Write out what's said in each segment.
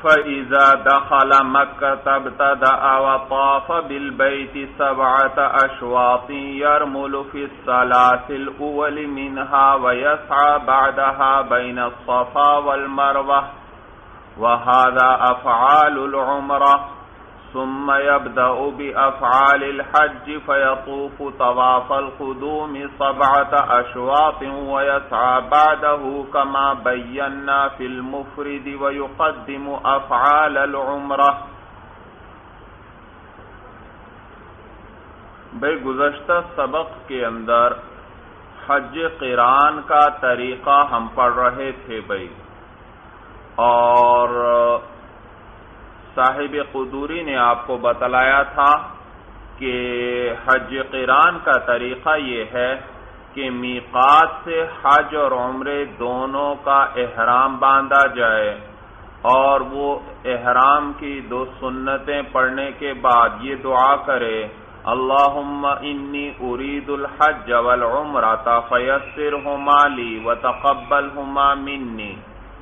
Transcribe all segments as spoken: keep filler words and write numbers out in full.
فَإِذَا دَخَلَ مَكَّةَ ابْتَدَأَ وَطَافَ بِالْبَيْتِ سَبْعَةَ أَشْوَاطٍ يَرْمُلُ فِي الثَّلَاثِ الْأُوَلِ مِنْهَا وَيَسْعَى بَعْدَهَا بَيْنَ الصَّفَا وَالْمَرْوَةِ وَهَذَا أَفْعَالُ الْعُمْرَةِ ثم يبدأ بأفعال الحج فيطوف طواف القدوم سبعة أشواط ويسعى بعده كما بينا في المفرد ويقدم أفعال العمرة. بھئی گزشتہ سبق کے اندر حج قران کا طریقہ ہم پڑھ رہے تھے بھئی، اور صاحب قدوری نے آپ کو بتلایا تھا کہ حج قران کا طریقہ یہ ہے کہ میقات سے حج اور عمرے دونوں کا احرام باندھا جائے، اور وہ احرام کی دو سنتیں پڑھنے کے بعد یہ دعا کرے: اللہم انی ارید الحج والعمرۃ فیسرہما لی وتقبلہما منی،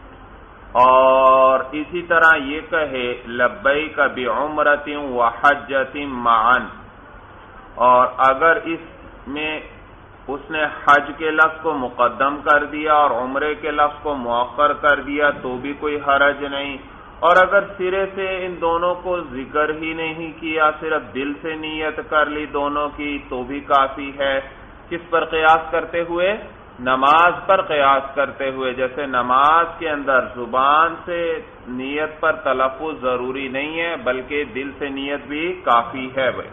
اور اسی طرح یہ کہے لبیک بعمرۃ وحجۃ معا، اور اگر اس میں اس نے حج کے لفظ کو مقدم کر دیا اور عمرے کے لفظ کو مؤخر کر دیا تو بھی کوئی حرج نہیں، اور اگر سرے سے ان دونوں کو ذکر ہی نہیں کیا، صرف دل سے نیت کر لی دونوں کی تو بھی کافی ہے۔ کس پر قیاس کرتے ہوئے؟ نماز پر قیاس کرتے ہوئے، جیسے نماز کے اندر زبان سے نیت پر تلفظ ضروری نہیں ہے بلکہ دل سے نیت بھی کافی ہے بھائی۔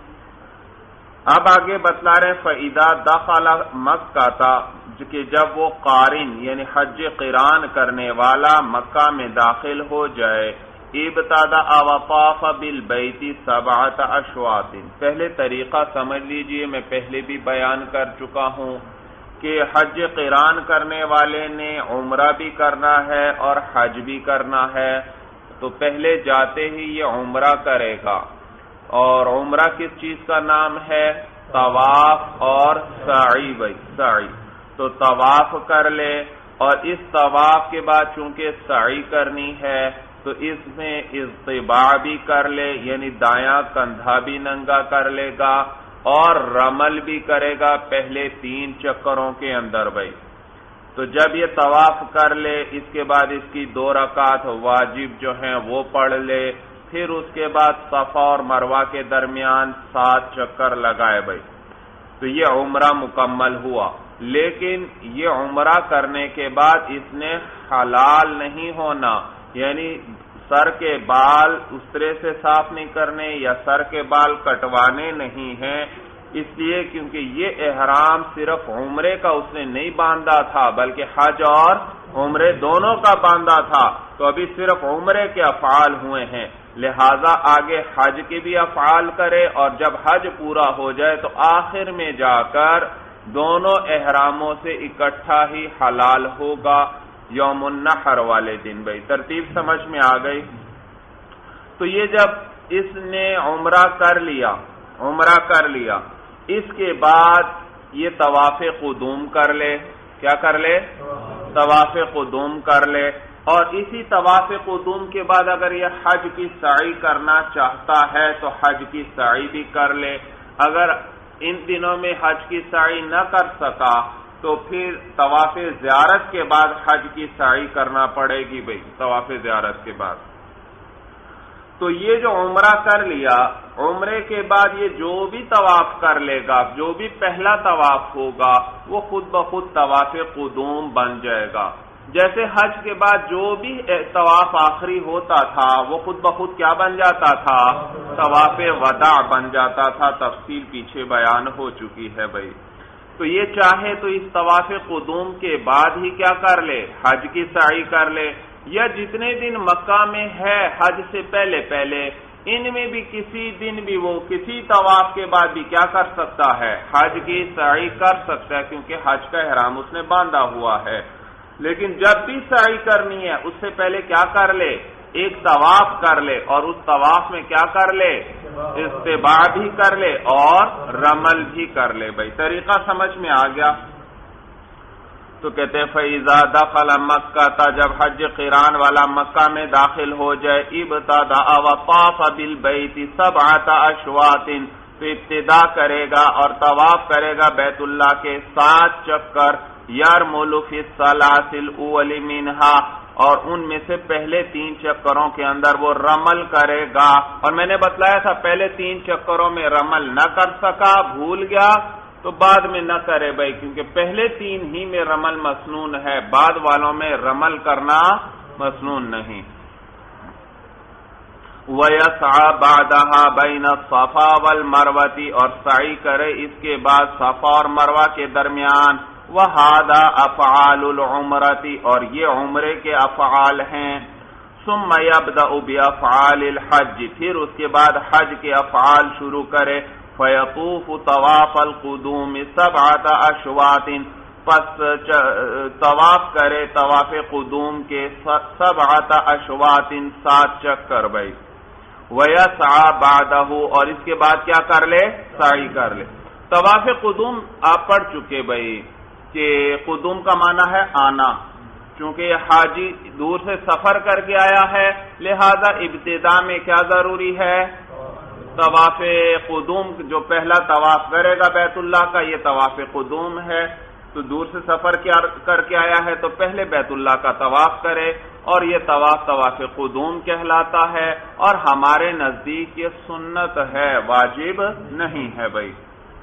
اب آگے بتلا رہے فَإِذَا دَخَلَ مَكَّةَ، کہ جب وہ قارن یعنی حج قران کرنے والا مکہ میں داخل ہو جائے، ابتدأ وطاف بالبیت سبعۃ اشواط، پہلے طریقہ سمجھ لیجئے، میں پہلے بھی بیان کر چکا ہوں کہ حج قران کرنے والے نے عمرہ بھی کرنا ہے اور حج بھی کرنا ہے، تو پہلے جاتے ہی یہ عمرہ کرے گا، اور عمرہ کس چیز کا نام ہے؟ طواف اور سعی بھائی، سعی، تو طواف کر لے، اور اس طواف کے بعد چونکہ سعی کرنی ہے تو اس میں اضطباع بھی کر لے، یعنی دایاں کندھا بھی ننگا کر لے گا، اور رمل بھی کرے گا پہلے تین چکروں کے اندر بھائی۔ تو جب یہ طواف کر لے، اس کے بعد اس کی دو رکعت واجب جو ہیں وہ پڑھ لے، پھر اس کے بعد صفا اور مروہ کے درمیان سات چکر لگائے بھائی، تو یہ عمرہ مکمل ہوا۔ لیکن یہ عمرہ کرنے کے بعد اس نے حلال نہیں ہونا، یعنی سر کے بال اس طرح سے صاف نہیں کرنے یا سر کے بال کٹوانے نہیں ہیں، اس لیے کیونکہ یہ احرام صرف عمرے کا اس نے نہیں باندھا تھا بلکہ حج اور عمرے دونوں کا باندھا تھا، تو ابھی صرف عمرے کے افعال ہوئے ہیں، لہذا آگے حج کے بھی افعال کرے، اور جب حج پورا ہو جائے تو آخر میں جا کر دونوں احراموں سے اکٹھا ہی حلال ہوگا یوم النحر والے دن بھائی۔ ترتیب سمجھ میں آ گئی؟ تو یہ جب اس نے عمرہ کر لیا عمرہ کر لیا اس کے بعد یہ طواف قدوم کر لے، کیا کر لے؟ طواف قدوم کر لے، اور اسی طواف قدوم کے بعد اگر یہ حج کی سعی کرنا چاہتا ہے تو حج کی سعی بھی کر لے، اگر ان دنوں میں حج کی سعی نہ کر سکا تو پھر طواف زیارت کے بعد حج کی سعی کرنا پڑے گی بھائی، طواف زیارت کے بعد۔ تو یہ جو عمرہ کر لیا، عمرے کے بعد یہ جو بھی طواف کر لے گا، جو بھی پہلا طواف ہوگا وہ خود بخود طواف قدوم بن جائے گا، جیسے حج کے بعد جو بھی طواف آخری ہوتا تھا وہ خود بخود کیا بن جاتا تھا؟ طواف وداع بن جاتا تھا، تفصیل پیچھے بیان ہو چکی ہے بھائی۔ تو یہ چاہے تو اس طواف قدوم کے بعد ہی کیا کر لے؟ حج کی سعی کر لے، یا جتنے دن مکہ میں ہے حج سے پہلے پہلے ان میں بھی کسی دن بھی وہ کسی طواف کے بعد بھی کیا کر سکتا ہے؟ حج کی سعی کر سکتا ہے، کیونکہ حج کا احرام اس نے باندھا ہوا ہے۔ لیکن جب بھی سعی کرنی ہے اس سے پہلے کیا کر لے؟ ایک طواف کر لے، اور اس طواف میں کیا کر لے؟ استباع بھی کر لے اور رمل بھی کر لے بھائی۔ طریقہ سمجھ میں آ گیا؟ تو کہتے ہیں فَإِذَا دَخَلَ مَكَّةَ جب حج قران والا مکہ میں داخل ہو جائے ابتدأ وطاف بالبیت سبعۃ اشواط تو ابتدا کرے گا اور طواف کرے گا بیت اللہ کے سات چکر یرمل فی الثلاث الاول منہا اور ان میں سے پہلے تین چکروں کے اندر وہ رمل کرے گا. اور میں نے بتلایا تھا پہلے تین چکروں میں رمل نہ کر سکا بھول گیا تو بعد میں نہ کرے بھائی کیونکہ پہلے تین ہی میں رمل مسنون ہے بعد والوں میں رمل کرنا مسنون نہیں. وَيَسْعَى بَعْدَهَا بَيْنَ الصَّفَا وَالْمَرْوَةِ اور سعی کرے اس کے بعد صفا اور مروہ کے درمیان. وَهَذَا أَفْعَالُ الْعُمْرَةِ اور یہ عمرے کے افعال ہیں. ثُمَّ يَبْدَأُ بِأَفْعَالِ الْحَجِّ پھر اس کے بعد حج کے افعال شروع کرے. فَيَطُوفُ طَوَافَ الْقُدُومِ سَبْعَةَ أَشْوَاطٍ پس طواف کرے طواف قدوم کے سبعۃ اشواط سات چکر بھائی. وَيَسْعَى بَعْدَهُ اور اس کے بعد کیا کر لے سعی کر لے. طواف قدوم آپ پڑھ چکے بھائی کہ قدوم کا معنی ہے آنا چونکہ یہ حاجی دور سے سفر کر کے آیا ہے لہذا ابتدا میں کیا ضروری ہے طواف قدوم جو پہلا طواف کرے گا بیت اللہ کا یہ طواف قدوم ہے. تو دور سے سفر کر کے آیا ہے تو پہلے بیت اللہ کا طواف کرے اور یہ طواف طواف قدوم کہلاتا ہے اور ہمارے نزدیک یہ سنت ہے واجب نہیں ہے بھائی.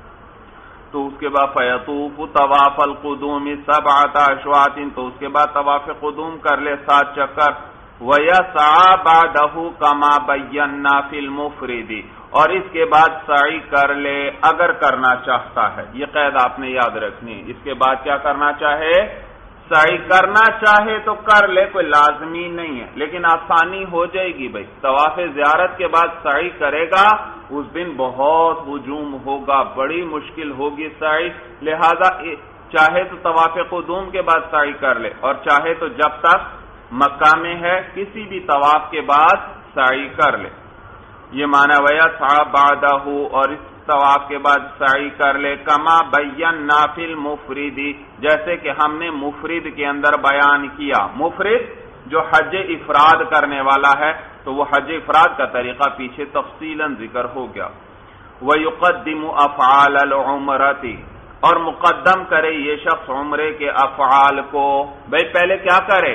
تو اس کے بعد فیطوف طواف القدوم سبعۃ اشواط تو اس کے بعد طواف قدوم کر لے سات چکر. وَيَسْعَى بَعْدَهُ كَمَا بَيَّنَّا فِي الْمُفْرِدِ اور اس کے بعد سعی کر لے اگر کرنا چاہتا ہے. یہ قید آپ نے یاد رکھنی. اس کے بعد کیا کرنا چاہے سعی کرنا چاہے تو کر لے کوئی لازمی نہیں ہے لیکن آسانی ہو جائے گی بھائی. طواف زیارت کے بعد سعی کرے گا اس دن بہت ہجوم ہوگا بڑی مشکل ہوگی سعی لہذا چاہے تو طواف قدوم کے بعد سعی کر لے اور چاہے تو جب تک مکہ میں ہے کسی بھی طواف کے بعد سعی کر لے. یہ معنی وَيَسْعَى بَعْدَهُ اور اس طواف کے بعد سعی کر لے کما بینا فی المفرد جیسے کہ ہم نے مفرد کے اندر بیان کیا. مفرد جو حج افراد کرنے والا ہے تو وہ حج افراد کا طریقہ پیچھے تفصیلاً ذکر ہو گیا. وَيُقَدِّمُ أَفْعَالَ الْعُمْرَةِ اور مقدم کرے یہ شخص عمرے کے افعال کو. بھائی پہلے کیا کرے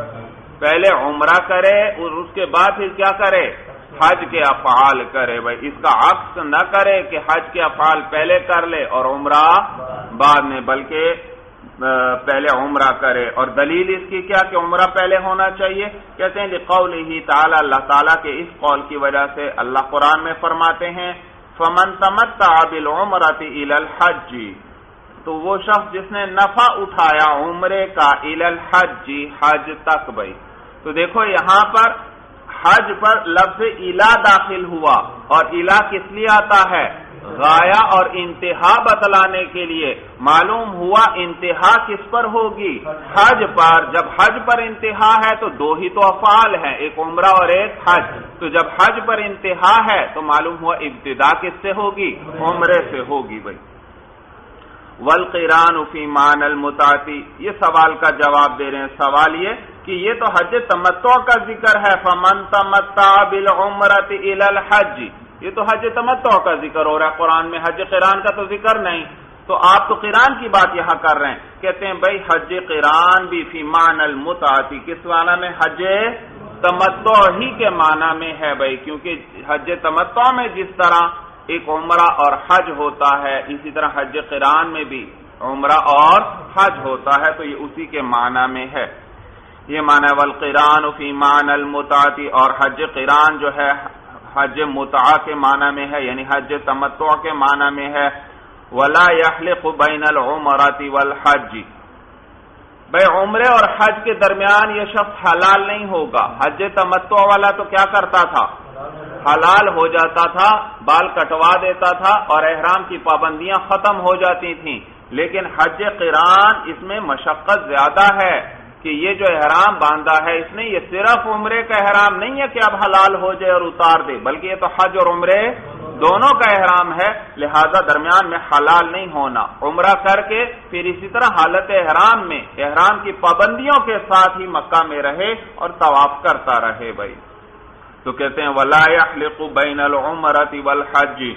پہلے عمرہ کرے اور اس کے بعد پھر کیا کرے حج کے افعال کرے. بھائی اس کا عکس نہ کرے کہ حج کے افعال پہلے کر لے اور عمرہ بعد میں بلکہ پہلے عمرہ کرے. اور دلیل اس کی کیا کہ عمرہ پہلے ہونا چاہیے کہتے ہیں لقولہ تعالی اللہ تعالیٰ کے اس قول کی وجہ سے اللہ قرآن میں فرماتے ہیں فمن تمتع بالعمرۃ الی الحج تو وہ شخص جس نے نفع اٹھایا عمرے کا الی الحج حج تک. بھائی تو دیکھو یہاں پر حج پر لفظ الا داخل ہوا اور الا کس لیے آتا ہے غایہ اور انتہا بتلانے کے لیے. معلوم ہوا انتہا کس پر ہوگی حج پر. جب حج پر انتہا ہے تو دو ہی تو افعال ہیں ایک عمرہ اور ایک حج. تو جب حج پر انتہا ہے تو معلوم ہوا ابتدا کس سے ہوگی عمرے سے ہوگی. بھائی والقران فی معنی المتعۃ یہ سوال کا جواب دے رہے ہیں. سوال یہ کہ یہ تو حج تمتع کا ذکر ہے فمن تمتع بالعمرۃ الی الحج یہ تو حج تمتع کا ذکر ہو رہا ہے قرآن میں حج قران کا تو ذکر نہیں. تو آپ تو قران کی بات یہاں کر رہے ہیں. کہتے ہیں بھائی حج قران بھی فی معنی المتعۃ کس معنی میں حج تمتع ہی کے معنی میں ہے. بھائی کیونکہ حج تمتع میں جس طرح ایک عمرہ اور حج ہوتا ہے اسی طرح حج قران میں بھی عمرہ اور حج ہوتا ہے تو یہ اسی کے معنی میں ہے. یہ معنی والقران فی معنی المتعۃ اور حج قران جو ہے حج متعہ کے معنی میں ہے یعنی حج تمتع کے معنی میں ہے. ولا یحلق بین العمرۃ والحج بھائی عمرے اور حج کے درمیان یہ شخص حلال نہیں ہوگا. حج تمتع والا تو کیا کرتا تھا حلال ہو جاتا تھا بال کٹوا دیتا تھا اور احرام کی پابندیاں ختم ہو جاتی تھیں. لیکن حج قران اس میں مشقت زیادہ ہے کہ یہ جو احرام باندھا ہے اس نے یہ صرف عمرے کا احرام نہیں ہے کہ اب حلال ہو جائے اور اتار دے بلکہ یہ تو حج اور عمرے دونوں کا احرام ہے، لہذا درمیان میں حلال نہیں ہونا، عمرہ کر کے پھر اسی طرح حالت احرام میں احرام کی پابندیوں کے ساتھ ہی مکہ میں رہے اور طواف کرتا رہے بھائی۔ تو کہتے ہیں وَلَا يَحْلِقُ بَيْنَ الْعُمْرَةِ وَالْحَجِّ،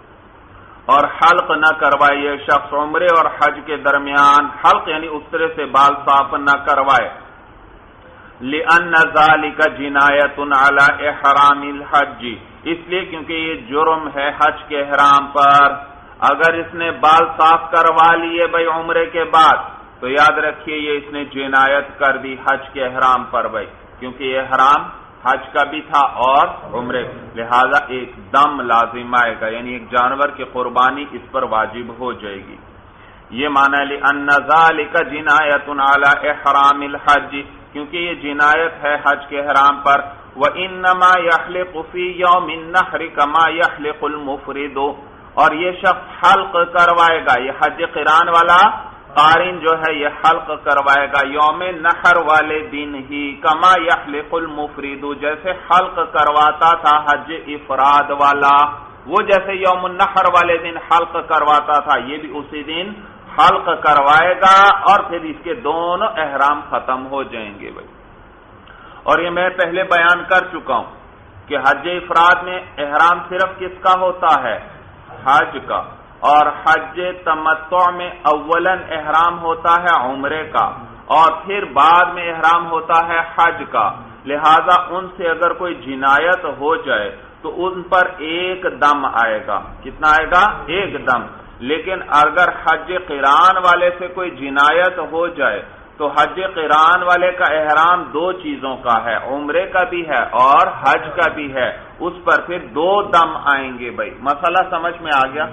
اور حلق نہ کروائے یہ شخص عمرے اور حج کے درمیان، حلق یعنی اس طرح سے بال صاف نہ کروائے، لِأَنَّ ذَلِكَ جِنَایَةٌ عَلَى إِحْرَامِ الْحَجِّ، اس لیے کیونکہ یہ جرم ہے حج کے احرام پر۔ اگر اس نے بال صاف کروا لیے بھائی عمرے کے بعد تو یاد رکھیے یہ اس نے جنایت کر دی حج کے احرام پر بھائی، کیونکہ یہ احرام حج کا بھی تھا اور عمرے، لہذا ایک دم لازم آئے گا، یعنی ایک جانور کی قربانی اس پر واجب ہو جائے گی۔ یہ معنی لِأَنَّ ذَلِكَ جِنَایَةٌ عَلَى إِحْرَامِ الْحَجِّ، کیونکہ یہ جنایت ہے حج کے احرام پر۔ وَإِنَّمَا يَحْلِقُ فِي يَوْمِ النَّحْرِ كَمَا يَحْلِقُ الْمُفْرِدُ، اور یہ شخص حلق کروائے گا، یہ حج قران والا قارن جو ہے یہ حلق کروائے گا یوم نحر والے دن ہی، کما یحلق المفرد، جیسے حلق کرواتا تھا حج افراد والا، وہ جیسے یوم النحر والے دن حلق کرواتا تھا یہ بھی اسی دن حلق کروائے گا، اور پھر اس کے دونوں احرام ختم ہو جائیں گے بھائی۔ اور یہ میں پہلے بیان کر چکا ہوں کہ حج افراد میں احرام صرف کس کا ہوتا ہے؟ حج کا، اور حج تمتع میں اولاً احرام ہوتا ہے عمرے کا، اور پھر بعد میں احرام ہوتا ہے حج کا، لہذا ان سے اگر کوئی جنایت ہو جائے تو ان پر ایک دم آئے گا۔ کتنا آئے گا؟ ایک دم۔ لیکن اگر حج قران والے سے کوئی جنایت ہو جائے تو حج قران والے کا احرام دو چیزوں کا ہے، عمرے کا بھی ہے اور حج کا بھی ہے، اس پر پھر دو دم آئیں گے بھائی۔ مسئلہ سمجھ میں آ گیا؟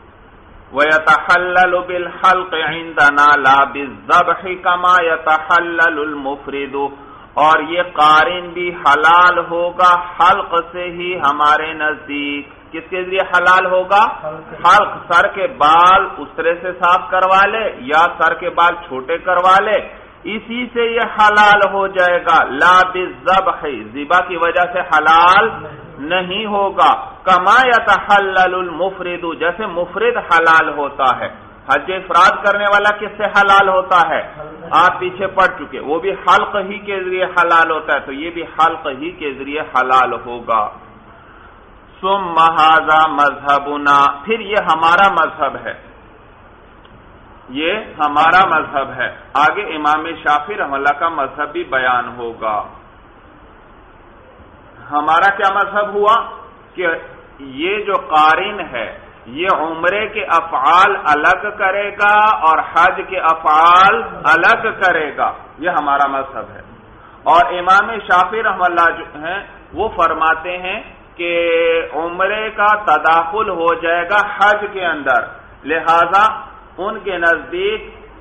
وَيَتَحَلَّلُ بِالْحَلْقِ عِنْدَنَا لَا بِالذَّبْحِ كَمَا يَتَحَلَّلُ الْمُفْرِدُ، اور یہ قارن بھی حلال ہوگا حلق سے ہی ہمارے نزدیک۔ کس کے ذریعے حلال ہوگا؟ حلق، سر کے بال اس طرح سے صاف کروا لے یا سر کے بال چھوٹے کروا لے، اسی سے یہ حلال ہو جائے گا۔ لا بالذبح، ذبح کی وجہ سے حلال نہیں ہوگا۔ کما یتحلل المفرد، جیسے مفرد حلال ہوتا ہے۔ حج افراد کرنے والا کس سے حلال ہوتا ہے؟ آپ پیچھے پڑ چکے، وہ بھی حلق ہی کے ذریعے حلال ہوتا ہے، تو یہ بھی حلق ہی کے ذریعے حلال ہوگا۔ ثم ھذا مذہبنا، پھر یہ ہمارا مذہب ہے، یہ ہمارا مذہب ہے۔ آگے امام شافعی رحمہ اللہ کا مذہب بھی بیان ہوگا۔ ہمارا کیا مذہب ہوا کہ یہ جو قارن ہے یہ عمرے کے افعال الگ کرے گا اور حج کے افعال الگ کرے گا، یہ ہمارا مذہب ہے۔ اور امام شافعی رحمہ اللہ جو ہیں وہ فرماتے ہیں کہ عمرے کا تداخل ہو جائے گا حج کے اندر، لہذا ان کے نزدیک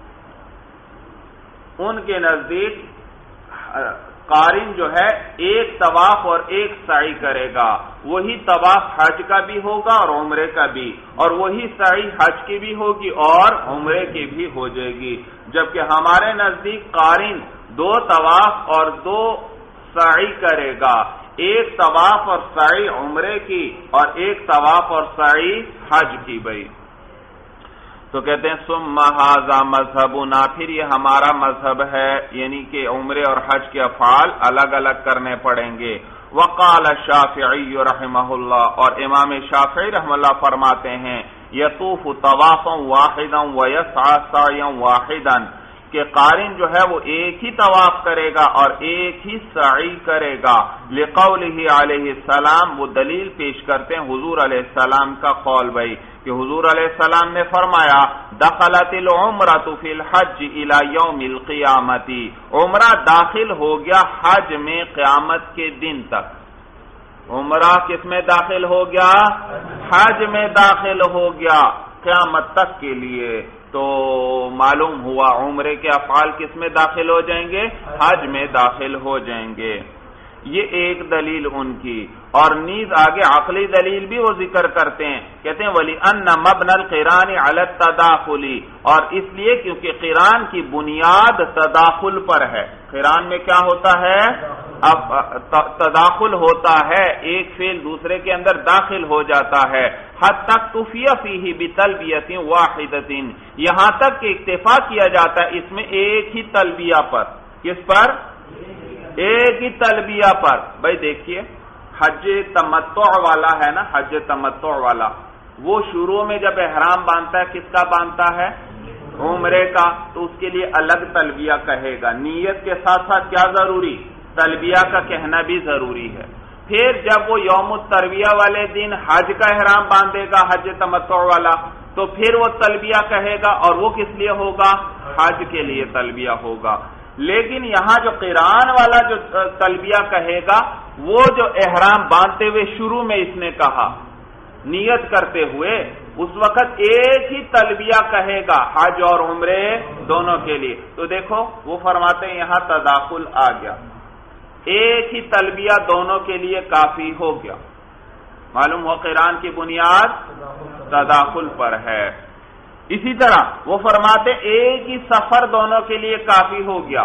ان کے نزدیک قارن جو ہے ایک طواف اور ایک سعی کرے گا، وہی طواف حج کا بھی ہوگا اور عمرے کا بھی، اور وہی سعی حج کی بھی ہوگی اور عمرے کی بھی ہو جائے گی۔ جبکہ ہمارے نزدیک قارن دو طواف اور دو سعی کرے گا، ایک طواف اور سعی عمرے کی اور ایک طواف اور سعی حج کی بھائی۔ تو کہتے ہیں ثم ھذا مذہبنا، پھر یہ ہمارا مذہب ہے، یعنی کہ عمرے اور حج کے افعال الگ الگ کرنے پڑیں گے۔ وقال الشافعی رحمہ اللہ، اور امام شافعی رحمہ اللہ فرماتے ہیں یطوف طوافا واحدا ویسعی سعیا واحدا، کہ قارن جو ہے وہ ایک ہی طواف کرے گا اور ایک ہی سعی کرے گا۔ لقولہ علیہ السلام، وہ دلیل پیش کرتے ہیں حضور علیہ السلام کا قول بھائی، کہ حضور علیہ السلام نے فرمایا دخلت العمرۃ فی الحج الی یوم القیامۃ، عمرہ داخل ہو گیا حج میں قیامت کے دن تک۔ عمرہ کس میں داخل ہو گیا؟ حج میں داخل ہو گیا قیامت تک کے لیے۔ تو معلوم ہوا عمرے کے افعال کس میں داخل ہو جائیں گے؟ حج میں داخل ہو جائیں گے۔ یہ ایک دلیل ان کی، اور نیز آگے عقلی دلیل بھی وہ ذکر کرتے ہیں، کہتے ہیں وَلِأَنَّ مَبْنَى الْقِرَانِ عَلَى التَّدَاخُلِ، اور اس لیے کیونکہ قران کی بنیاد تداخل پر ہے۔ قران میں کیا ہوتا ہے؟ تداخل ہوتا ہے، ایک فعل دوسرے کے اندر داخل ہو جاتا ہے، حتی اکتفی فیہ بتلبیۃ واحدۃ، یہاں تک کہ اکتفا کیا جاتا ہے اس میں ایک ہی تلبیہ پر۔ کس پر؟ ایک ہی تلبیہ پر۔ بھائی دیکھیے حج تمتع والا ہے نا، حج تمتع والا وہ شروع میں جب احرام باندھتا ہے کس کا باندھتا ہے؟ عمرے کا، تو اس کے لیے الگ تلبیہ کہے گا۔ نیت کے ساتھ ساتھ کیا ضروری؟ تلبیہ کا کہنا بھی ضروری ہے۔ پھر جب وہ یوم الترویہ والے دن حج کا احرام باندھے گا، حج تمتع والا، تو پھر وہ تلبیہ کہے گا، اور وہ کس لیے ہوگا؟ حج کے لیے تلبیہ ہوگا۔ لیکن یہاں جو قران والا جو تلبیہ کہے گا وہ جو احرام باندھتے ہوئے شروع میں اس نے کہا نیت کرتے ہوئے، اس وقت ایک ہی تلبیہ کہے گا حج اور عمرے دونوں کے لیے۔ تو دیکھو وہ فرماتے ہیں یہاں تداخل آ گیا، ایک ہی تلبیہ دونوں کے لیے کافی ہو گیا۔ معلوم ہو قران کی بنیاد تداخل پر ہے۔ اسی طرح وہ فرماتے ایک ہی سفر دونوں کے لیے کافی ہو گیا۔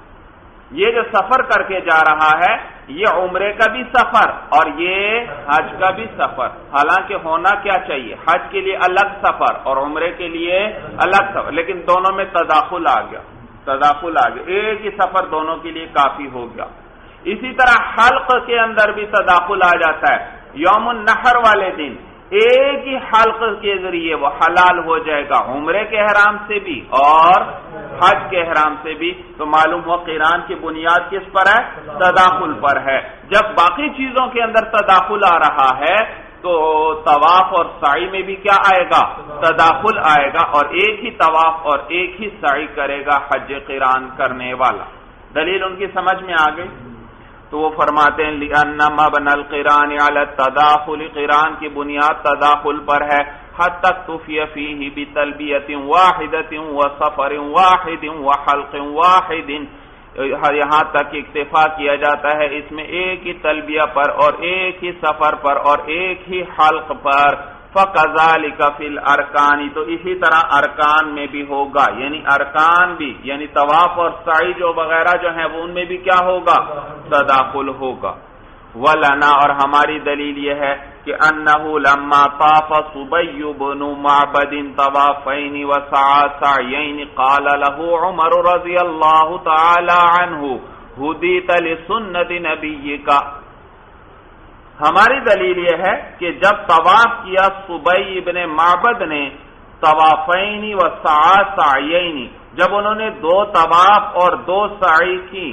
یہ جو سفر کر کے جا رہا ہے یہ عمرے کا بھی سفر اور یہ حج کا بھی سفر، حالانکہ ہونا کیا چاہیے؟ حج کے لیے الگ سفر اور عمرے کے لیے الگ سفر، لیکن دونوں میں تداخل آ گیا، تداخل آ گیا، ایک ہی سفر دونوں کے لیے کافی ہو گیا۔ اسی طرح حلق کے اندر بھی تداخل آ جاتا ہے۔ یوم النحر والے دن ایک ہی حلق کے ذریعے وہ حلال ہو جائے گا، عمرے کے احرام سے بھی اور حج کے احرام سے بھی۔ تو معلوم ہوا قران کی بنیاد کس پر ہے؟ تداخل پر ہے۔ جب باقی چیزوں کے اندر تداخل آ رہا ہے تو طواف اور سعی میں بھی کیا آئے گا؟ تداخل آئے گا، اور ایک ہی طواف اور ایک ہی سعی کرے گا حج قران کرنے والا۔ دلیل ان کی سمجھ میں آ گئی؟ تو وہ فرماتے ہیں لِأَنَّ مَبْنَى الْقِرَانِ عَلَى التَّدَاخُلِ، قران کی بنیاد تداخل پر ہے، حَتَّى اكْتُفِيَ فِيهِ بِتَلْبِيَةٍ وَاحِدَةٍ وَسَفَرٍ وَاحِدٍ وَحَلْقٍ وَاحِدٍ، یہاں تک اکتفا کیا جاتا ہے اس میں ایک ہی تلبیہ پر اور ایک ہی سفر پر اور ایک ہی حلق پر۔ فَكَذَلِكَ فِي الْأَرْكَانِ، تو اسی طرح ارکان میں بھی ہوگا، یعنی ارکان بھی یعنی طواف اور سعی جو وغیرہ جو ہیں وہ ان میں بھی کیا ہوگا؟ تداخل ہوگا۔ وَلَنَا، اور ہماری دلیل یہ ہے کہ أَنَّهُ لَمَّا طَافَ صُبَيُّ بْنُ مَعْبَدٍ طَوَافَيْنِ وَسَعَى سَعْيَيْنِ قَالَ لَهُ عُمَرُ رَضِيَ اللَّهُ تَعَالَى عَنْهُ هُدِيتَ لِسُنَّةِ نَبِيِّكَ، ہماری دلیل یہ ہے کہ جب طواف کیا صبی ابن معبد نے طوافین و سعی سعیین، جب انہوں نے دو طواف اور دو سعی کی،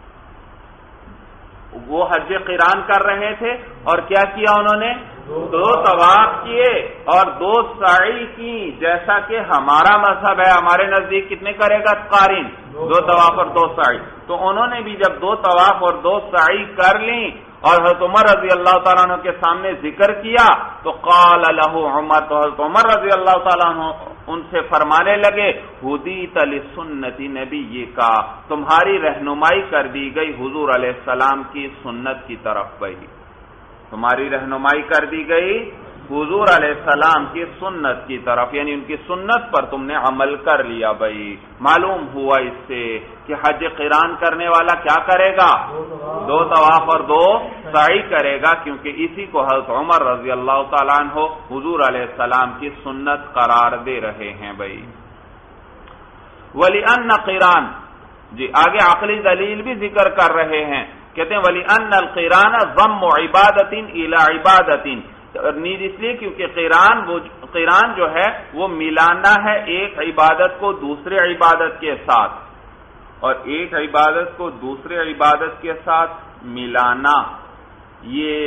وہ حج قران کر رہے تھے اور کیا کیا انہوں نے؟ دو طواف کیے اور دو سعی کی، جیسا کہ ہمارا مذہب ہے، ہمارے نزدیک کتنے کرے گا قارن؟ دو طواف اور دو سعی۔ تو انہوں نے بھی جب دو طواف اور دو سعی کر لیں اور حضرت عمر رضی اللہ تعالیٰ عنہ کے سامنے ذکر کیا تو قال له عمر، تو حضرت عمر رضی اللہ تعالیٰ عنہ ان سے فرمانے لگے ہدیت لسنت نبیک، تمہاری رہنمائی کر دی گئی حضور علیہ السلام کی سنت کی طرف بھائی، تمہاری رہنمائی کر دی گئی حضور علیہ السلام کی سنت کی طرف، یعنی ان کی سنت پر تم نے عمل کر لیا بھائی۔ معلوم ہوا اس سے کہ حج قران کرنے والا کیا کرے گا؟ دو طواف اور دو سعی کرے گا، کیونکہ اسی کو حضرت عمر رضی اللہ تعالیٰ عنہ حضور علیہ السلام کی سنت قرار دے رہے ہیں بھائی۔ وَلِأَنَّ قران، جی آگے عقلی دلیل بھی ذکر کر رہے ہیں، کہتے ہیں وَلِأَنَّ الْقِرَانَ ضَمُّ عِبَادَةٍ إِلَى عِبَادَةٍ، نیز اس لیے کیونکہ قران وہ قران جو ہے وہ ملانا ہے ایک عبادت کو دوسرے عبادت کے ساتھ، اور ایک عبادت کو دوسرے عبادت کے ساتھ ملانا یہ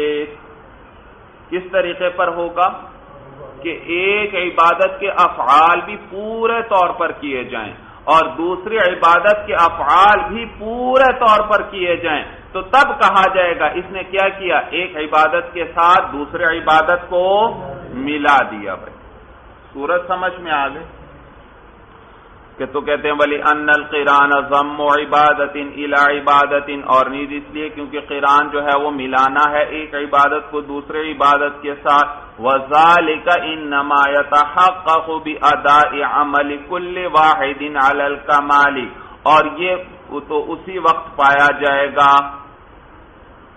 کس طریقے پر ہوگا کہ ایک عبادت کے افعال بھی پورے طور پر کیے جائیں اور دوسری عبادت کے افعال بھی پورے طور پر کیے جائیں، تو تب کہا جائے گا اس نے کیا کیا؟ ایک عبادت کے ساتھ دوسرے عبادت کو ملا دیا بھائی۔ سورت سمجھ میں آ گئی کہ تو کہتے ہیں ولی ان القران ضم عبادت الی عبادت، اور نیز اس لیے کیونکہ قران جو ہے وہ ملانا ہے ایک عبادت کو دوسرے عبادت کے ساتھ، وذالک انما یتحقق باداء عمل کل واحد علی الکمال، اور یہ تو اسی وقت پایا جائے گا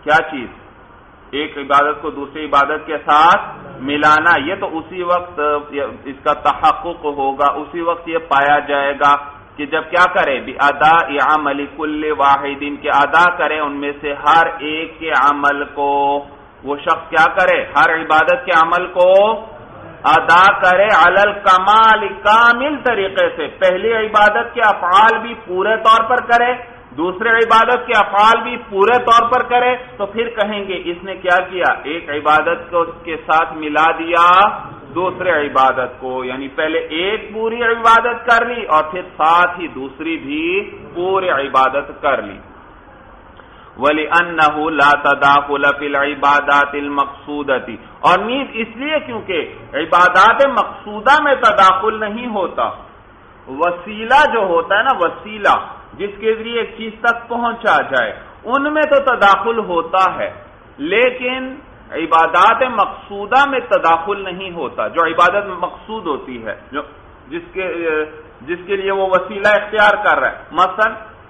کیا چیز؟ ایک عبادت کو دوسری عبادت کے ساتھ ملانا. یہ تو اسی وقت اس کا تحقق ہوگا، اسی وقت یہ پایا جائے گا کہ جب کیا کرے ادا عمل کل واحد، کے ادا کرے ان میں سے ہر ایک کے عمل کو. وہ شخص کیا کرے؟ ہر عبادت کے عمل کو ادا کرے علی الکمال، کامل طریقے سے. پہلی عبادت کے افعال بھی پورے طور پر کرے، دوسرے عبادت کے افعال بھی پورے طور پر کرے. تو پھر کہیں گے اس نے کیا کیا؟ ایک عبادت کو اس کے ساتھ ملا دیا دوسرے عبادت کو، یعنی پہلے ایک پوری عبادت کر لی اور پھر ساتھ ہی دوسری بھی پوری عبادت کر لی. وَلِأَنَّهُ لَا تَدَاخُلَ فِي الْعِبَادَاتِ الْمَقْصُودَةِ، اور نیز اس لیے کیونکہ عبادات مقصودہ میں تداخل نہیں ہوتا. وسیلہ جو ہوتا ہے نا، وسیلہ جس کے ذریعے ایک چیز تک پہنچا جائے، ان میں تو تداخل ہوتا ہے، لیکن عبادات مقصودہ میں تداخل نہیں ہوتا. جو عبادت مقصود ہوتی ہے، جو جس کے جس کے لیے وہ وسیلہ اختیار کر رہا ہے. مثلا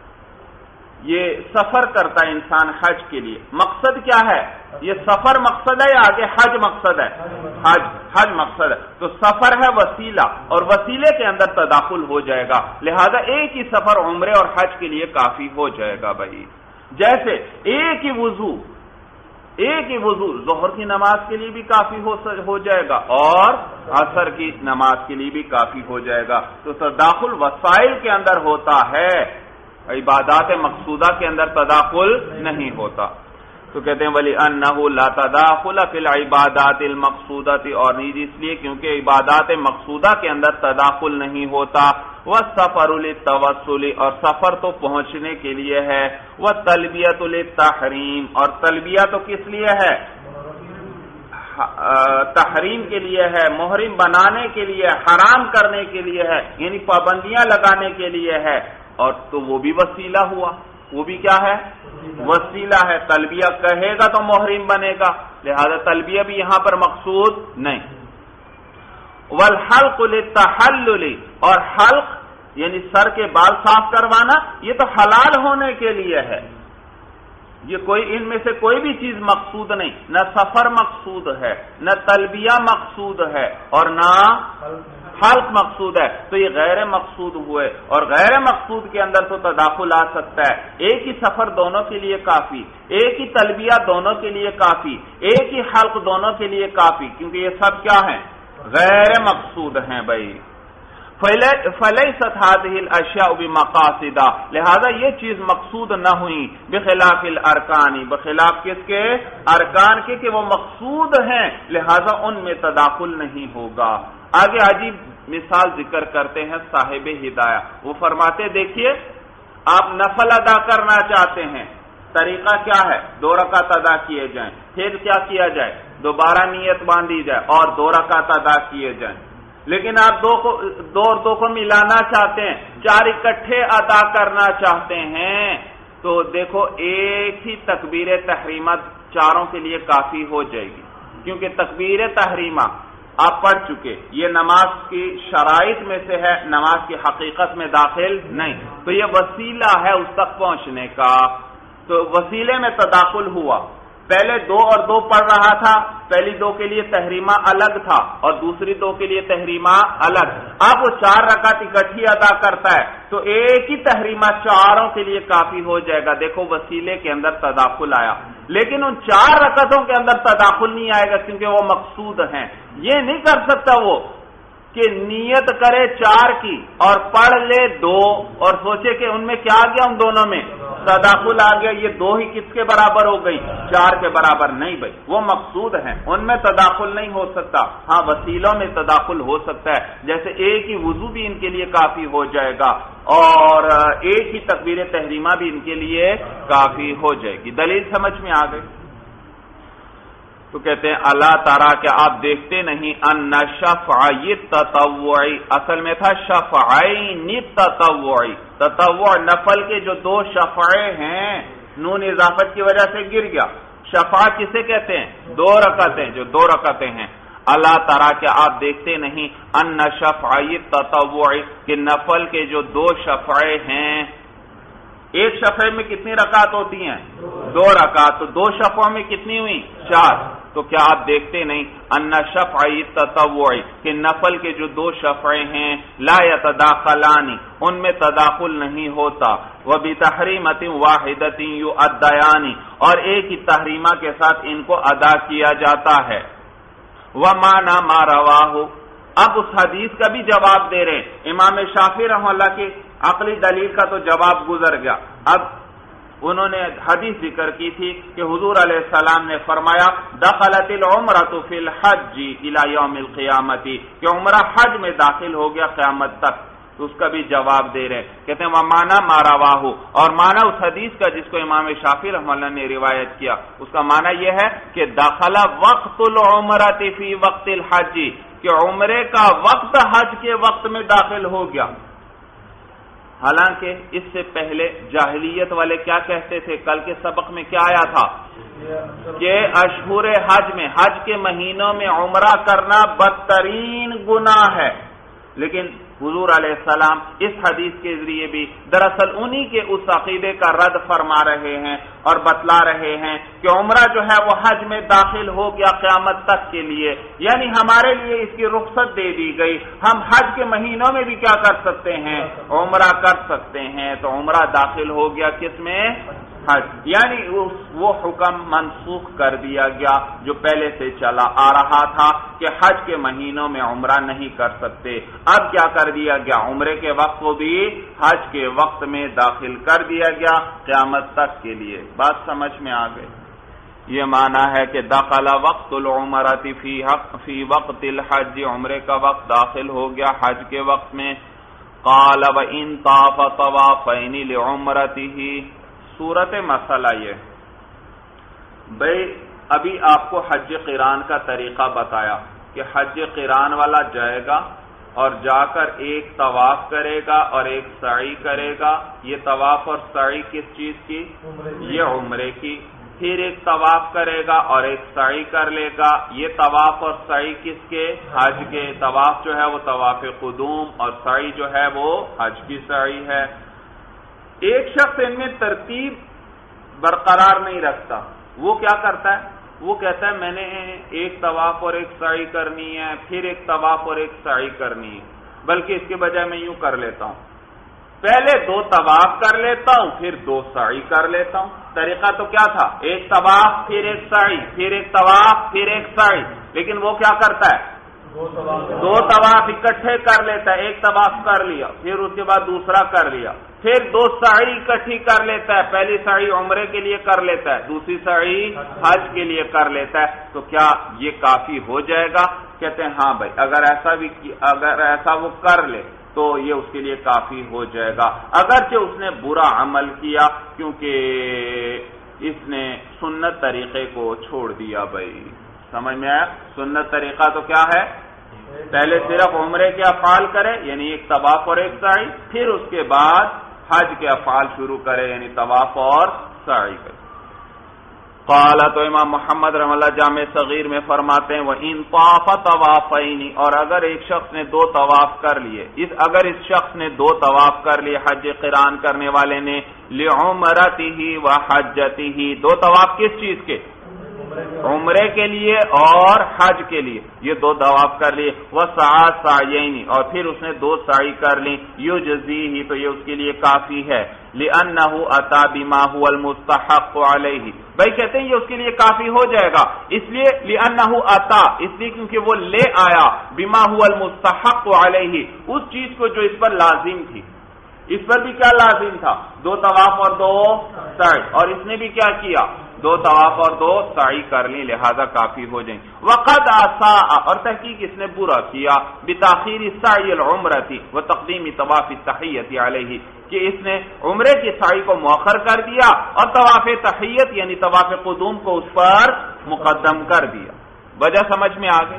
یہ سفر کرتا ہے انسان حج کے لیے، مقصد کیا ہے؟ یہ سفر مقصد ہے یا آگے حج مقصد ہے؟ حج حج مقصد ہے. تو سفر ہے وسیلہ، اور وسیلے کے اندر تداخل ہو جائے گا، لہذا ایک ہی سفر عمرے اور حج کے لیے کافی ہو جائے گا. بھائی جیسے ایک ہی وضو ایک ہی وضو ظہر کی نماز کے لیے بھی کافی ہو جائے گا اور عصر کی نماز کے لیے بھی کافی ہو جائے گا. تو تداخل وسائل کے اندر ہوتا ہے، عبادات مقصودہ کے اندر تداخل نہیں ہوتا. تو کہتے ہیں وَلِأَنَّهُ لَا تَدَاخُلَ فِي الْعِبَادَاتِ الْمَقْصُودَةِ، اور نہیں اس لیے کیونکہ عبادات مقصودہ کے اندر تداخل نہیں ہوتا. وَالسَّفَرُ لِلتَّوَسُّلِ، اور سفر تو پہنچنے کے لیے ہے. وَالتَّلْبِيَةُ لِلتَّحْرِيمِ، اور تلبیہ تو کس لیے ہے؟ تحریم کے لیے ہے، محرم بنانے کے لیے، حرام کرنے کے لیے ہے، یعنی پابندیاں لگانے کے لیے ہے. اور تو وہ بھی وسیلہ ہوا، وہ بھی کیا ہے؟ وسیلہ ہے. تلبیہ کہے گا تو محرم بنے گا، لہذا تلبیہ بھی یہاں پر مقصود نہیں. والحلق للتحلل، اور حلق یعنی سر کے بال صاف کروانا، یہ تو حلال ہونے کے لیے ہے. یہ کوئی ان میں سے کوئی بھی چیز مقصود نہیں، نہ سفر مقصود ہے، نہ تلبیہ مقصود ہے، اور نہ حلق مقصود ہے. تو یہ غیر مقصود ہوئے، اور غیر مقصود کے اندر تو تداخل آ سکتا ہے. ایک ہی سفر دونوں کے لیے کافی، ایک ہی تلبیہ دونوں کے لیے کافی، ایک ہی حلق دونوں کے لیے کافی، کیونکہ یہ سب کیا ہیں؟ غیر مقصود ہیں. بھائی فَلَيْسَتْ هَذِهِ الْأَشْيَاءُ بِمَقَاصِدَ، لہذا یہ چیز مقصود نہ ہوئی. بخلاف الارکان، بخلاف کس کے؟ ارکان کے، کہ وہ مقصود ہیں لہذا ان میں تداخل نہیں ہوگا. آگے عجیب مثال ذکر کرتے ہیں صاحب ہدایہ. وہ فرماتے دیکھیے آپ نفل ادا کرنا چاہتے ہیں، طریقہ کیا ہے؟ دو رکعت ادا کیے جائیں، پھر کیا کیا جائے؟ دوبارہ نیت باندھی جائے اور دو رکعت ادا کیے جائیں. لیکن آپ دو کو دو اور دو کو ملانا چاہتے ہیں، چار اکٹھے ادا کرنا چاہتے ہیں، تو دیکھو ایک ہی تکبیر تحریمہ چاروں کے لیے کافی ہو جائے گی، کیونکہ تکبیر تحریمہ آپ پڑھ چکے، یہ نماز کی شرائط میں سے ہے، نماز کی حقیقت میں داخل نہیں. تو یہ وسیلہ ہے اس تک پہنچنے کا. تو وسیلے میں تداخل ہوا. پہلے دو اور دو پڑھ رہا تھا، پہلی دو کے لیے تحریمہ الگ تھا اور دوسری دو کے لیے تحریمہ الگ. اب وہ چار رکعت اکٹھی ادا کرتا ہے تو ایک ہی تحریمہ چاروں کے لیے کافی ہو جائے گا. دیکھو وسیلے کے اندر تداخل آیا، لیکن ان چار رکعتوں کے اندر تداخل نہیں آئے گا کیونکہ وہ مقصود ہیں. یہ نہیں کر سکتا وہ کہ نیت کرے چار کی اور پڑھ لے دو اور سوچے کہ ان میں کیا آ گیا، ان دونوں میں تداخل آ گیا، یہ دو ہی کس کے برابر ہو گئی؟ چار کے برابر. نہیں بھائی، وہ مقصود ہیں، ان میں تداخل نہیں ہو سکتا. ہاں وسیلوں میں تداخل ہو سکتا ہے، جیسے ایک ہی وضو بھی ان کے لیے کافی ہو جائے گا اور ایک ہی تکبیر تحریمہ بھی ان کے لیے کافی ہو جائے گی. دلیل سمجھ میں آ گئی؟ تو کہتے ہیں اللہ ترا کہ آپ دیکھتے نہیں ان شفعی تطوعی، اصل میں تھا شفعین تطوعی. تطوع نفل کے جو دو شفعے ہیں، نون اضافت کی وجہ سے گر گیا. شفع کسے کہتے ہیں؟ دو رکعتیں، جو دو رکعتیں ہیں. اللہ ترا کہ آپ دیکھتے نہیں ان شفعی تطوعی کہ نفل کے جو دو شفعے ہیں، ایک شفع میں کتنی رکعت ہوتی ہیں؟ دو رکعت، تو دو شفعوں میں کتنی ہوئی؟ چار۔ تو کیا آپ دیکھتے نہیں ان شفعی تطوعی کہ نفل کے جو دو شفعیں ہیں لا یتداخلانی ان میں تداخل نہیں ہوتا، وبتحریمۃ واحدۃ یؤدیانی اور ایک ہی تحریمہ کے ساتھ ان کو ادا کیا جاتا ہے۔ ومعنی ما رواہ، اب اس حدیث کا بھی جواب دے رہے ہیں۔ امام شافعی رحمہ اللہ کی عقلی دلیل کا تو جواب گزر گیا، اب انہوں نے حدیث ذکر کی تھی کہ حضور علیہ السلام نے فرمایا دخلت العمرۃ فی الحج الی یوم القیامۃ کہ عمرہ حج میں داخل ہو گیا قیامت تک، تو اس کا بھی جواب دے رہے ہیں۔ کہتے ہیں وہ معنی ما رواہ، اور معنی اس حدیث کا جس کو امام شافعی رحمہ اللہ نے روایت کیا اس کا معنی یہ ہے کہ دخل وقت العمرۃ فی وقت الحج کہ عمرے کا وقت حج کے وقت میں داخل ہو گیا۔ حالانکہ اس سے پہلے جاہلیت والے کیا کہتے تھے؟ کل کے سبق میں کیا آیا تھا کہ اشہر حج میں، حج کے مہینوں میں عمرہ کرنا بدترین گناہ ہے، لیکن حضور علیہ السلام اس حدیث کے ذریعے بھی دراصل انہی کے اس عقیدے کا رد فرما رہے ہیں اور بتلا رہے ہیں کہ عمرہ جو ہے وہ حج میں داخل ہو گیا قیامت تک کے لیے، یعنی ہمارے لیے اس کی رخصت دے دی گئی، ہم حج کے مہینوں میں بھی کیا کر سکتے ہیں؟ عمرہ کر سکتے ہیں۔ تو عمرہ داخل ہو گیا کس میں؟ حج، یعنی وہ حکم منسوخ کر دیا گیا جو پہلے سے چلا آ رہا تھا کہ حج کے مہینوں میں عمرہ نہیں کر سکتے۔ اب کیا کر دیا گیا؟ عمرے کے وقت کو بھی حج کے وقت میں داخل کر دیا گیا قیامت تک کے لیے۔ بات سمجھ میں آ گئی؟ یہ معنی ہے کہ دخل وقت العمرۃ فی حق فی وقت الحج، عمرے کا وقت داخل ہو گیا حج کے وقت میں۔ قال وان طاف طوافین لعمرته، صورت مسئلہ یہ بھئی ابھی آپ کو حج قران کا طریقہ بتایا کہ حج قران والا جائے گا اور جا کر ایک طواف کرے گا اور ایک سعی کرے گا۔ یہ طواف اور سعی کس چیز کی؟ یہ عمرے کی۔ پھر ایک طواف کرے گا اور ایک سعی کر لے گا۔ یہ طواف اور سعی کس کے؟ حج کے۔ طواف جو ہے وہ طواف قدوم اور سعی جو ہے وہ حج کی سعی ہے۔ ایک شخص ان میں ترتیب برقرار نہیں رکھتا، وہ کیا کرتا ہے؟ وہ کہتا ہے میں نے ایک طواف اور ایک سعی کرنی ہے، پھر ایک طواف اور ایک سعی کرنی ہے، بلکہ اس کے بجائے میں یوں کر لیتا ہوں، پہلے دو طواف کر لیتا ہوں پھر دو سعی کر لیتا ہوں۔ طریقہ تو کیا تھا؟ ایک طواف پھر ایک سعی، پھر ایک طواف پھر ایک سعی، لیکن وہ کیا کرتا ہے؟ دو طواف اکٹھے کر لیتا ہے، ایک طواف کر لیا پھر اس کے بعد دوسرا کر لیا، پھر دو سعی اکٹھی کر لیتا ہے، پہلی سعی عمرے کے لیے کر لیتا ہے، دوسری سعی حج کے لیے کر لیتا ہے۔ تو کیا یہ کافی ہو جائے گا؟ کہتے ہیں ہاں بھائی، اگر ایسا بھی اگر ایسا وہ کر لے تو یہ اس کے لیے کافی ہو جائے گا، اگرچہ اس نے برا عمل کیا کیونکہ اس نے سنت طریقے کو چھوڑ دیا۔ بھائی سمجھ میں آیا؟ سنت طریقہ تو کیا ہے؟ پہلے صرف عمرے کے افعال کرے یعنی ایک طواف اور ایک سعی، پھر اس کے بعد حج کے افعال شروع کرے یعنی طواف اور سعی کرے۔ قال تو امام محمد رحمہ اللہ جامع صغیر میں فرماتے ہیں وَإِن طَافَ طَوَافَيْنِ، اور اگر ایک شخص نے دو طواف کر لیے، اس اگر اس شخص نے دو طواف کر لیے حج قران کرنے والے نے لِعُمْرَتِهِ وَحَجَّتِهِ، دو طواف کس چیز کے؟ عمرے کے لیے اور حج کے لیے، یہ دو طواف کر لیے، وَسَعَى سَعْيَيْنِ، اور پھر اس نے دو سعی کر لی، يُجْزِيهِ، تو یہ اس کے لیے کافی ہے، لِأَنَّهُ أَتَى بِمَا هُوَ الْمُسْتَحَقُّ عَلَيْهِ، بھائی کہتے ہیں یہ اس کے لیے کافی ہو جائے گا، اس لیے لِأَنَّهُ أَتَى، اس لیے کیونکہ وہ لے آیا بِمَا هُوَ الْمُسْتَحَقُّ عَلَيْهِ، اس چیز کو جو اس پر لازم تھی۔ اس پر بھی کیا لازم تھا؟ دو طواف اور دو سعی، اور اس نے بھی کیا کیا؟ دو طواف اور دو سعی کر لی، لہذا کافی ہو جائیں۔ وقد اساء، اور تحقیق اس نے برا کیا، بتاخیر السعی العمرۃ وتقدیم طواف التحیۃ علیہ، کہ اس نے عمرے کی سعی کو مؤخر کر دیا اور طواف تحیت یعنی طواف قدوم کو اس پر مقدم کر دیا۔ وجہ سمجھ میں آ گئی؟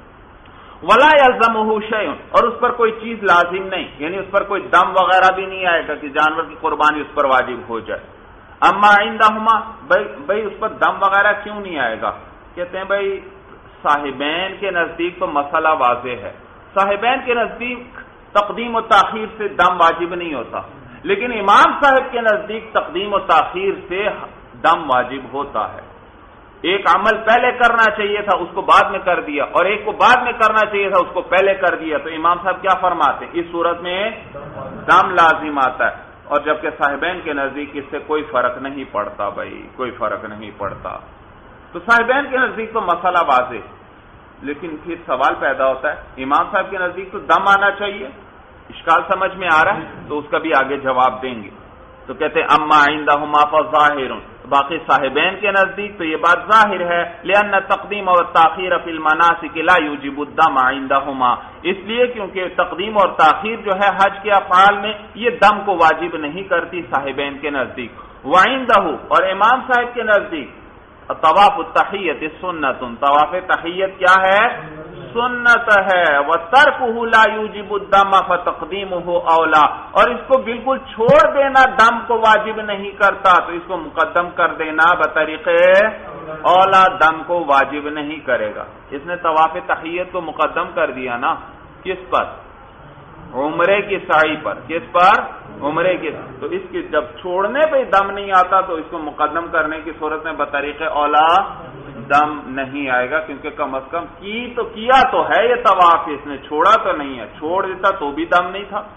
ولا يلزمه شيء، اور اس پر کوئی چیز لازم نہیں، یعنی اس پر کوئی دم وغیرہ بھی نہیں آئے گا کہ جانور کی قربانی اس پر واجب ہو جائے۔ اما عندهما، بھائی اس پر دم وغیرہ کیوں نہیں آئے گا؟ کہتے ہیں بھائی صاحبین کے نزدیک تو مسئلہ واضح ہے، صاحبین کے نزدیک تقدیم و تاخیر سے دم واجب نہیں ہوتا، لیکن امام صاحب کے نزدیک تقدیم و تاخیر سے دم واجب ہوتا ہے. ایک عمل پہلے کرنا چاہیے تھا اس کو بعد میں کر دیا، اور ایک کو بعد میں کرنا چاہیے تھا اس کو پہلے کر دیا، تو امام صاحب کیا فرماتے ہیں؟ اس صورت میں دم لازم آتا ہے. اور جبکہ صاحبین کے نزدیک اس سے کوئی فرق نہیں پڑتا، بھائی کوئی فرق نہیں پڑتا. تو صاحبین کے نزدیک تو مسئلہ واضح، لیکن پھر سوال پیدا ہوتا ہے امام صاحب کے نزدیک تو دم آنا چاہیے، اشکال سمجھ میں آ رہا ہے؟ تو اس کا بھی آگے جواب دیں گے. تو کہتے ہیں اما عندہما فظاہر، باقی صاحبین کے نزدیک تو یہ بات ظاہر ہے، لأن تقدیم اور تاخیر فی المناسک لا یوجب الدم عندہما، اس لیے کیونکہ تقدیم اور تاخیر جو ہے حج کے افعال میں یہ دم کو واجب نہیں کرتی صاحبین کے نزدیک. وعندہ، اور امام صاحب کے نزدیک طواف التحیت سنت، طواف تحیت کیا ہے؟ سنت ہے. وترکہ لا یوجب الدم فتقدیمہ اولا، اور اس کو بالکل چھوڑ دینا دم کو واجب نہیں کرتا، تو اس کو مقدم کر دینا بطریقے اولا دم کو واجب نہیں کرے گا. اس نے طواف تحیت کو مقدم کر دیا نا، کس پر؟ عمرے کی سعی پر. کس پر؟ عمرے کی. تو اس کی جب چھوڑنے پہ دم نہیں آتا تو اس کو مقدم کرنے کی صورت میں بطریق اولا دم نہیں آئے گا، کیونکہ کم از کم کی تو کیا تو ہے یہ طواف، اس نے چھوڑا تو نہیں ہے، چھوڑ دیتا تو بھی دم نہیں تھا.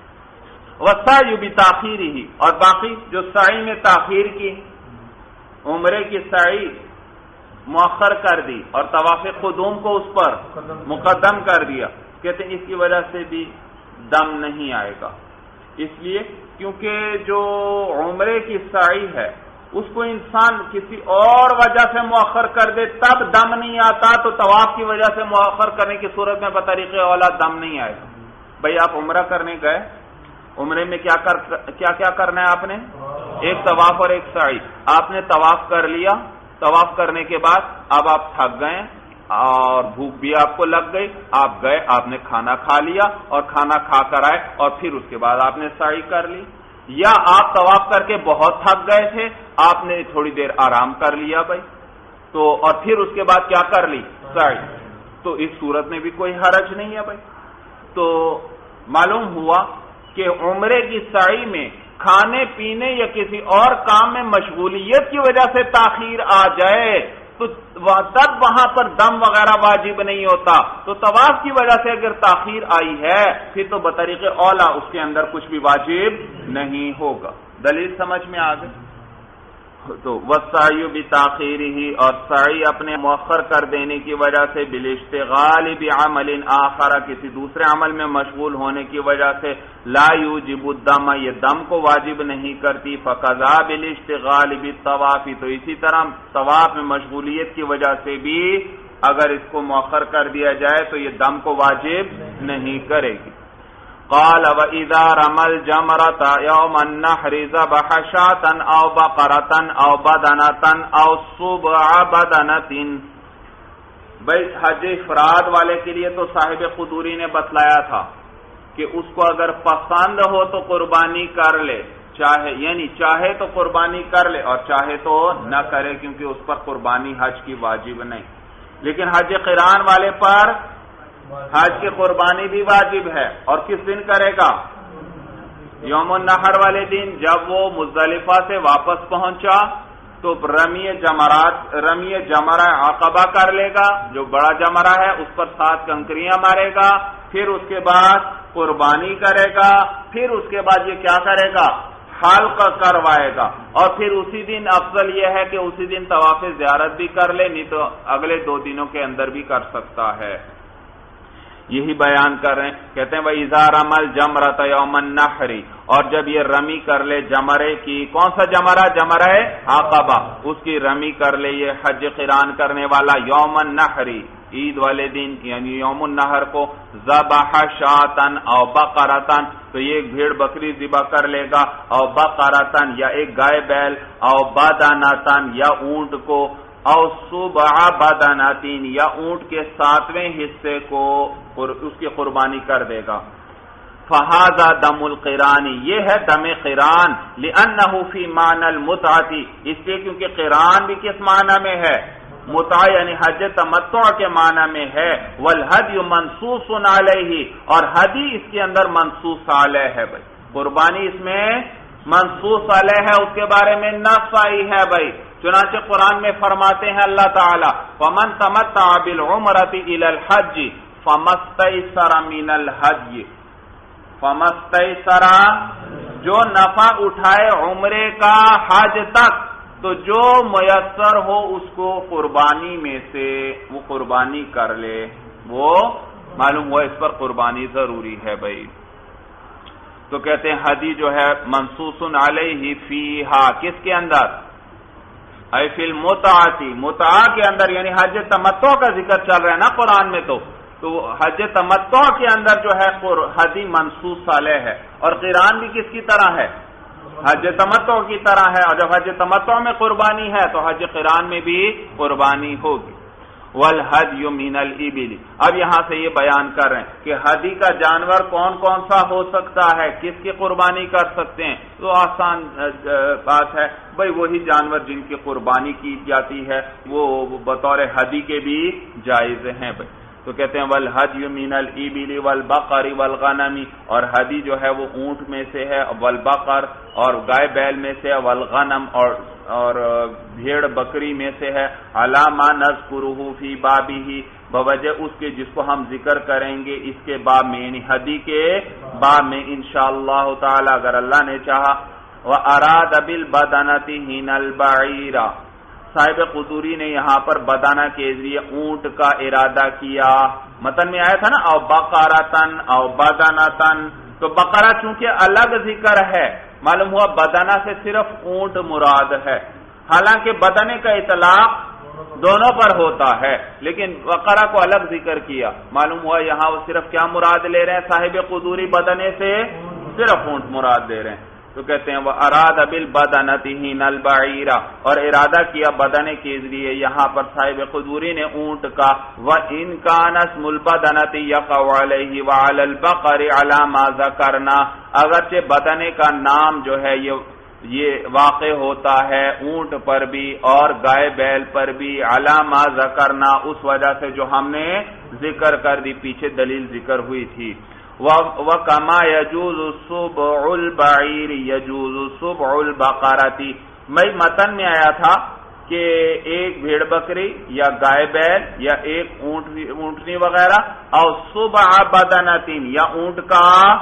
وسعی بتاخیر ہی، اور باقی جو سعی میں تاخیر کی، عمرے کی سعی مؤخر کر دی اور طواف قدوم کو اس پر مقدم کر دیا، کہتے ہیں اس کی وجہ سے بھی دم نہیں آئے گا. اس لیے کیونکہ جو عمرے کی سعی ہے اس کو انسان کسی اور وجہ سے مؤخر کر دے تب دم نہیں آتا، تو طواف کی وجہ سے مؤخر کرنے کی صورت میں بطریق اولا دم نہیں آئے گا. بھئی آپ عمرہ کرنے گئے، عمرے میں کیا کر کیا کیا کرنا ہے آپ نے؟ ایک طواف اور ایک سعی. آپ نے طواف کر لیا، طواف کرنے کے بعد اب آپ تھک گئے اور بھوک بھی آپ کو لگ گئی، آپ گئے، آپ نے کھانا کھا لیا اور کھانا کھا کر آئے اور پھر اس کے بعد آپ نے سعی کر لی. یا آپ طواف کر کے بہت تھک گئے تھے، آپ نے تھوڑی دیر آرام کر لیا بھائی، تو اور پھر اس کے بعد کیا کر لی؟ سعی. تو اس صورت میں بھی کوئی حرج نہیں ہے بھائی. تو معلوم ہوا کہ عمرے کی سعی میں کھانے پینے یا کسی اور کام میں مشغولیت کی وجہ سے تاخیر آ جائے تو تب وہاں پر دم وغیرہ واجب نہیں ہوتا. تو طواف کی وجہ سے اگر تاخیر آئی ہے پھر تو بطریق اولا اس کے اندر کچھ بھی واجب نہیں ہوگا. دلیل سمجھ میں آ گئی؟ تو وسعی بتاخیر ہی، اور سعی اپنے مؤخر کر دینے کی وجہ سے بالاشتغال بعمل آخر، کسی دوسرے عمل میں مشغول ہونے کی وجہ سے لا یوجب الدم، یہ دم کو واجب نہیں کرتی. فقضا بالاشتغال بالطواف، تو اسی طرح طواف میں مشغولیت کی وجہ سے بھی اگر اس کو مؤخر کر دیا جائے تو یہ دم کو واجب نہیں کرے گی. قال وَإِذَا رَمَى الْجَمْرَةَ يَوْمَ النَّحْرِ ذَبَحَ شَاةً أَوْ بَقَرَةً أَوْ بَدَنَةً أَوْ سُبْعَ بَدَنَةٍ. بھائی حج افراد والے کے لیے تو صاحب قدوری نے بتلایا تھا کہ اس کو اگر پسند ہو تو قربانی کر لے، چاہے یعنی چاہے تو قربانی کر لے اور چاہے تو نہ کرے، کیونکہ اس پر قربانی حج کی واجب نہیں. لیکن حج قران والے پر حج کی قربانی بھی واجب ہے. اور کس دن کرے گا؟ یوم النحر والے دن. جب وہ مزدلفہ سے واپس پہنچا تو رمی جمرات رمی جمرہ عقبہ کر لے گا، جو بڑا جمرہ ہے اس پر سات کنکریاں مارے گا، پھر اس کے بعد قربانی کرے گا، پھر اس کے بعد یہ کیا کرے گا؟ حلق کروائے گا. اور پھر اسی دن افضل یہ ہے کہ اسی دن طواف زیارت بھی کر لے، نہیں تو اگلے دو دنوں کے اندر بھی کر سکتا ہے. یہی بیان کر رہے ہیں. کہتے ہیں وَإِذَا رَمَى الْجَمْرَةَ يَوْمَ النَّحْرِ، اور جب یہ رمی کر لے جمرے کی، کون سا جمرہ؟ جمرہ عقبہ، اس کی رمی کر لے یہ حج قران کرنے والا یوم النحر، عید والے دن یعنی یوم النحر کو، ذبح شاۃ او بقرۃ، تو یہ ایک بھیڑ بکری ذبح کر لے گا، او بقرۃ یا ایک گائے بیل، او بدنۃ یا اونٹ کو، او سبع بدناتین یا اونٹ کے ساتویں حصے کو اس کی قربانی کر دے گا. فہذا دم القران، یہ ہے دم قران، لانہ فی معنی المتعۃ، اس لیے کیونکہ قران بھی کس معنی میں ہے؟ متع یعنی حج تمتع کے معنی میں ہے. والہدی منصوص علیہ، اور ہدی اس کے اندر منصوص علیہ ہے. بھائی قربانی اس میں منصوص علیہ ہے، اس کے بارے میں نص آئی ہے بھائی. چنانچہ قرآن میں فرماتے ہیں اللہ تعالی فمن تمتع بالعمرۃ الی الحج فمستیسر من الحج، فمستیسر جو نفع اٹھائے عمرے کا حج تک، تو جو میسر ہو اس کو قربانی میں سے وہ قربانی کر لے. وہ معلوم ہوا اس پر قربانی ضروری ہے بھائی. تو کہتے ہیں حدی جو ہے منصوص علیہ فیہا، کس کے اندر؟ اے فی المتعتی، متع کے اندر، یعنی حج تمتع کا ذکر چل رہا ہے نا قرآن میں، تو تو حج تمتع کے اندر جو ہے حدی منصوص علیہ ہے. اور قران بھی کس کی طرح ہے؟ حج تمتع کی طرح ہے. اور جب حج تمتع میں قربانی ہے تو حج قران میں بھی قربانی ہوگی. والحدی من الابل، اب یہاں سے یہ بیان کر رہے ہیں کہ حدی کا جانور کون کون سا ہو سکتا ہے، کس کی قربانی کر سکتے ہیں. تو آسان بات ہے بھائی، وہی جانور جن کی قربانی کی جاتی ہے وہ بطور حدی کے بھی جائز ہیں بھائی. تو کہتے ہیں والحدی من الابل والبقر والغنم، اور حدی جو ہے وہ اونٹ میں سے ہے، والبقر اور گائے بیل میں سے، والغنم اور اور بھیڑ بکری میں سے ہے. علامہ نذکرہ فی بابہ، بوجہ اس کے جس کو ہم ذکر کریں گے اس کے باب میں، یعنی حدی کے باب میں انشاءاللہ تعالی اگر اللہ نے چاہا. واراد بالبدنۃ ہن البعیر، صاحب قدوری نے یہاں پر بدانہ کے ذریعے اونٹ کا ارادہ کیا. متن میں آیا تھا نا او بقرۃن او بدنۃن، تو بقرہ چونکہ الگ ذکر ہے، معلوم ہوا بدنہ سے صرف اونٹ مراد ہے. حالانکہ بدنے کا اطلاق دونوں پر ہوتا ہے، لیکن بقرہ کو الگ ذکر کیا. معلوم ہوا یہاں وہ صرف کیا مراد لے رہے ہیں؟ صاحب قدوری بدنے سے صرف اونٹ مراد لے رہے ہیں. تو کہتے ہیں وہ اراد بالبدنۃ ہن البعیر، اور ارادہ کیا بدنے کے ذریعے یہاں پر صاحب قدوری نے اونٹ کا. وَإِنْ كَانَ اسْمُ الْبَدَنَةِ يَقَعُ عَلَيْهِ وَعَلَى الْبَقَرِ عَلَى مَا ذَكَرْنَا، اگرچہ بدنے کا نام جو ہے یہ یہ واقع ہوتا ہے اونٹ پر بھی اور گائے بیل پر بھی، عَلَى مَا ذَكَرْنَا اس وجہ سے جو ہم نے ذکر کر دی، پیچھے دلیل ذکر ہوئی تھی. وَكَمَا يَجُوزُ سُبْعُ الْبَعِيرِ يَجُوزُ سُبْعُ الْبَقَرَةِ، میں متن میں آیا تھا کہ ایک بھیڑ بکری یا گائے بیل یا ایک اونٹنی وغیرہ، اور سبع بدنۃ یا اونٹ کا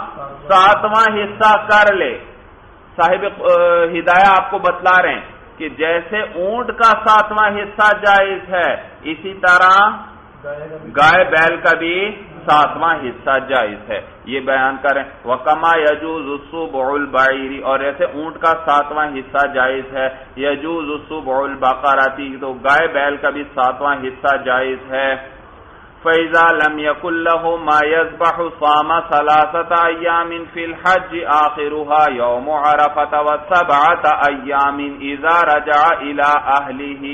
ساتواں حصہ کر لے. صاحب ہدایہ آپ کو بتلا رہے ہیں کہ جیسے اونٹ کا ساتواں حصہ جائز ہے، اسی طرح گائے بیل کا بھی ساتواں حصہ جائز ہے. یہ بیان کریں وَكَمَا يَجُوزُ سُبْعُ الْبَعِيرِ، اور ایسے اونٹ کا ساتواں حصہ جائز ہے. يَجُوزُ سُبْعُ الْبَقَرَةِ، تو گائے بیل کا بھی ساتواں حصہ جائز ہے. فَإِذَا لَمْ يَكُنْ لَهُ مَا يَذْبَحُ صَامَ ثَلَاثَةَ أَيَّامٍ فِي الْحَجِّ آخِرُهَا يَوْمُ عَرَفَةَ وَسَبْعَةَ أَيَّامٍ إِذَا رَجَعَ إِلَى أَهْلِهِ.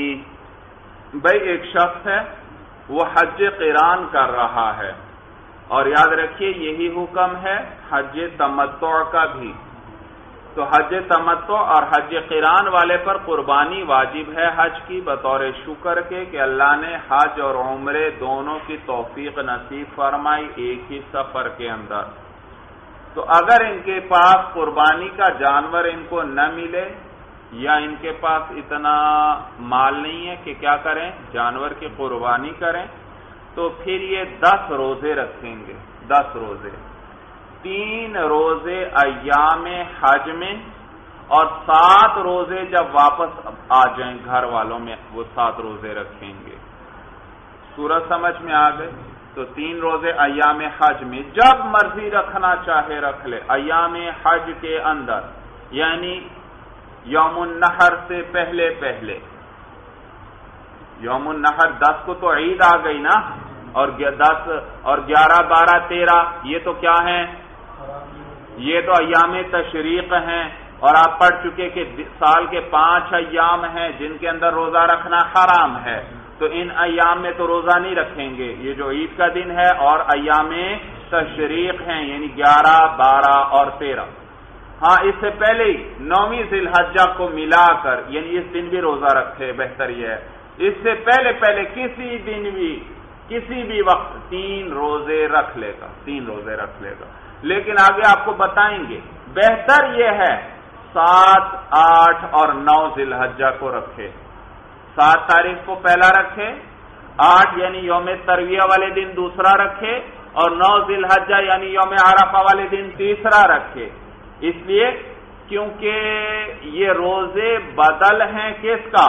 بھئی ایک شخص ہے وہ حج قران کر رہا ہے، اور یاد رکھیے یہی حکم ہے حج تمتع کا بھی. تو حج تمتع اور حج قران والے پر قربانی واجب ہے حج کی، بطور شکر کے کہ اللہ نے حج اور عمرے دونوں کی توفیق نصیب فرمائی ایک ہی سفر کے اندر. تو اگر ان کے پاس قربانی کا جانور ان کو نہ ملے، یا ان کے پاس اتنا مال نہیں ہے کہ کیا کریں، جانور کی قربانی کریں، تو پھر یہ دس روزے رکھیں گے. دس روزے، تین روزے ایام حج میں، اور سات روزے جب واپس آ جائیں گھر والوں میں وہ سات روزے رکھیں گے. سورج سمجھ میں آ گئے؟ تو تین روزے ایام حج میں، جب مرضی رکھنا چاہے رکھ لے ایام حج کے اندر، یعنی یوم النحر سے پہلے پہلے. یوم النحر دس کو تو عید آ گئی نا، اور دس اور گیارہ بارہ تیرہ یہ تو کیا ہیں، یہ تو ایام تشریق ہیں. اور آپ پڑھ چکے کہ سال کے پانچ ایام ہیں جن کے اندر روزہ رکھنا حرام ہے. تو ان ایام میں تو روزہ نہیں رکھیں گے، یہ جو عید کا دن ہے اور ایام تشریق ہیں یعنی گیارہ بارہ اور تیرہ. ہاں اس سے پہلے ہی نویں ذی الحجہ کو ملا کر، یعنی اس دن بھی روزہ رکھے، بہتر یہ ہے. اس سے پہلے پہلے کسی دن بھی کسی بھی وقت تین روزے رکھ لے گا، تین روزے رکھ لے گا. لیکن آگے آپ کو بتائیں گے بہتر یہ ہے سات، آٹھ اور نو ذی الحجہ کو رکھے. سات تاریخ کو پہلا رکھے، آٹھ یعنی یوم ترویہ والے دن دوسرا رکھے، اور نو ذی الحجہ یعنی یوم عرفہ والے دن تیسرا رکھے. اس لیے کیونکہ یہ روزے بدل ہیں کس کا؟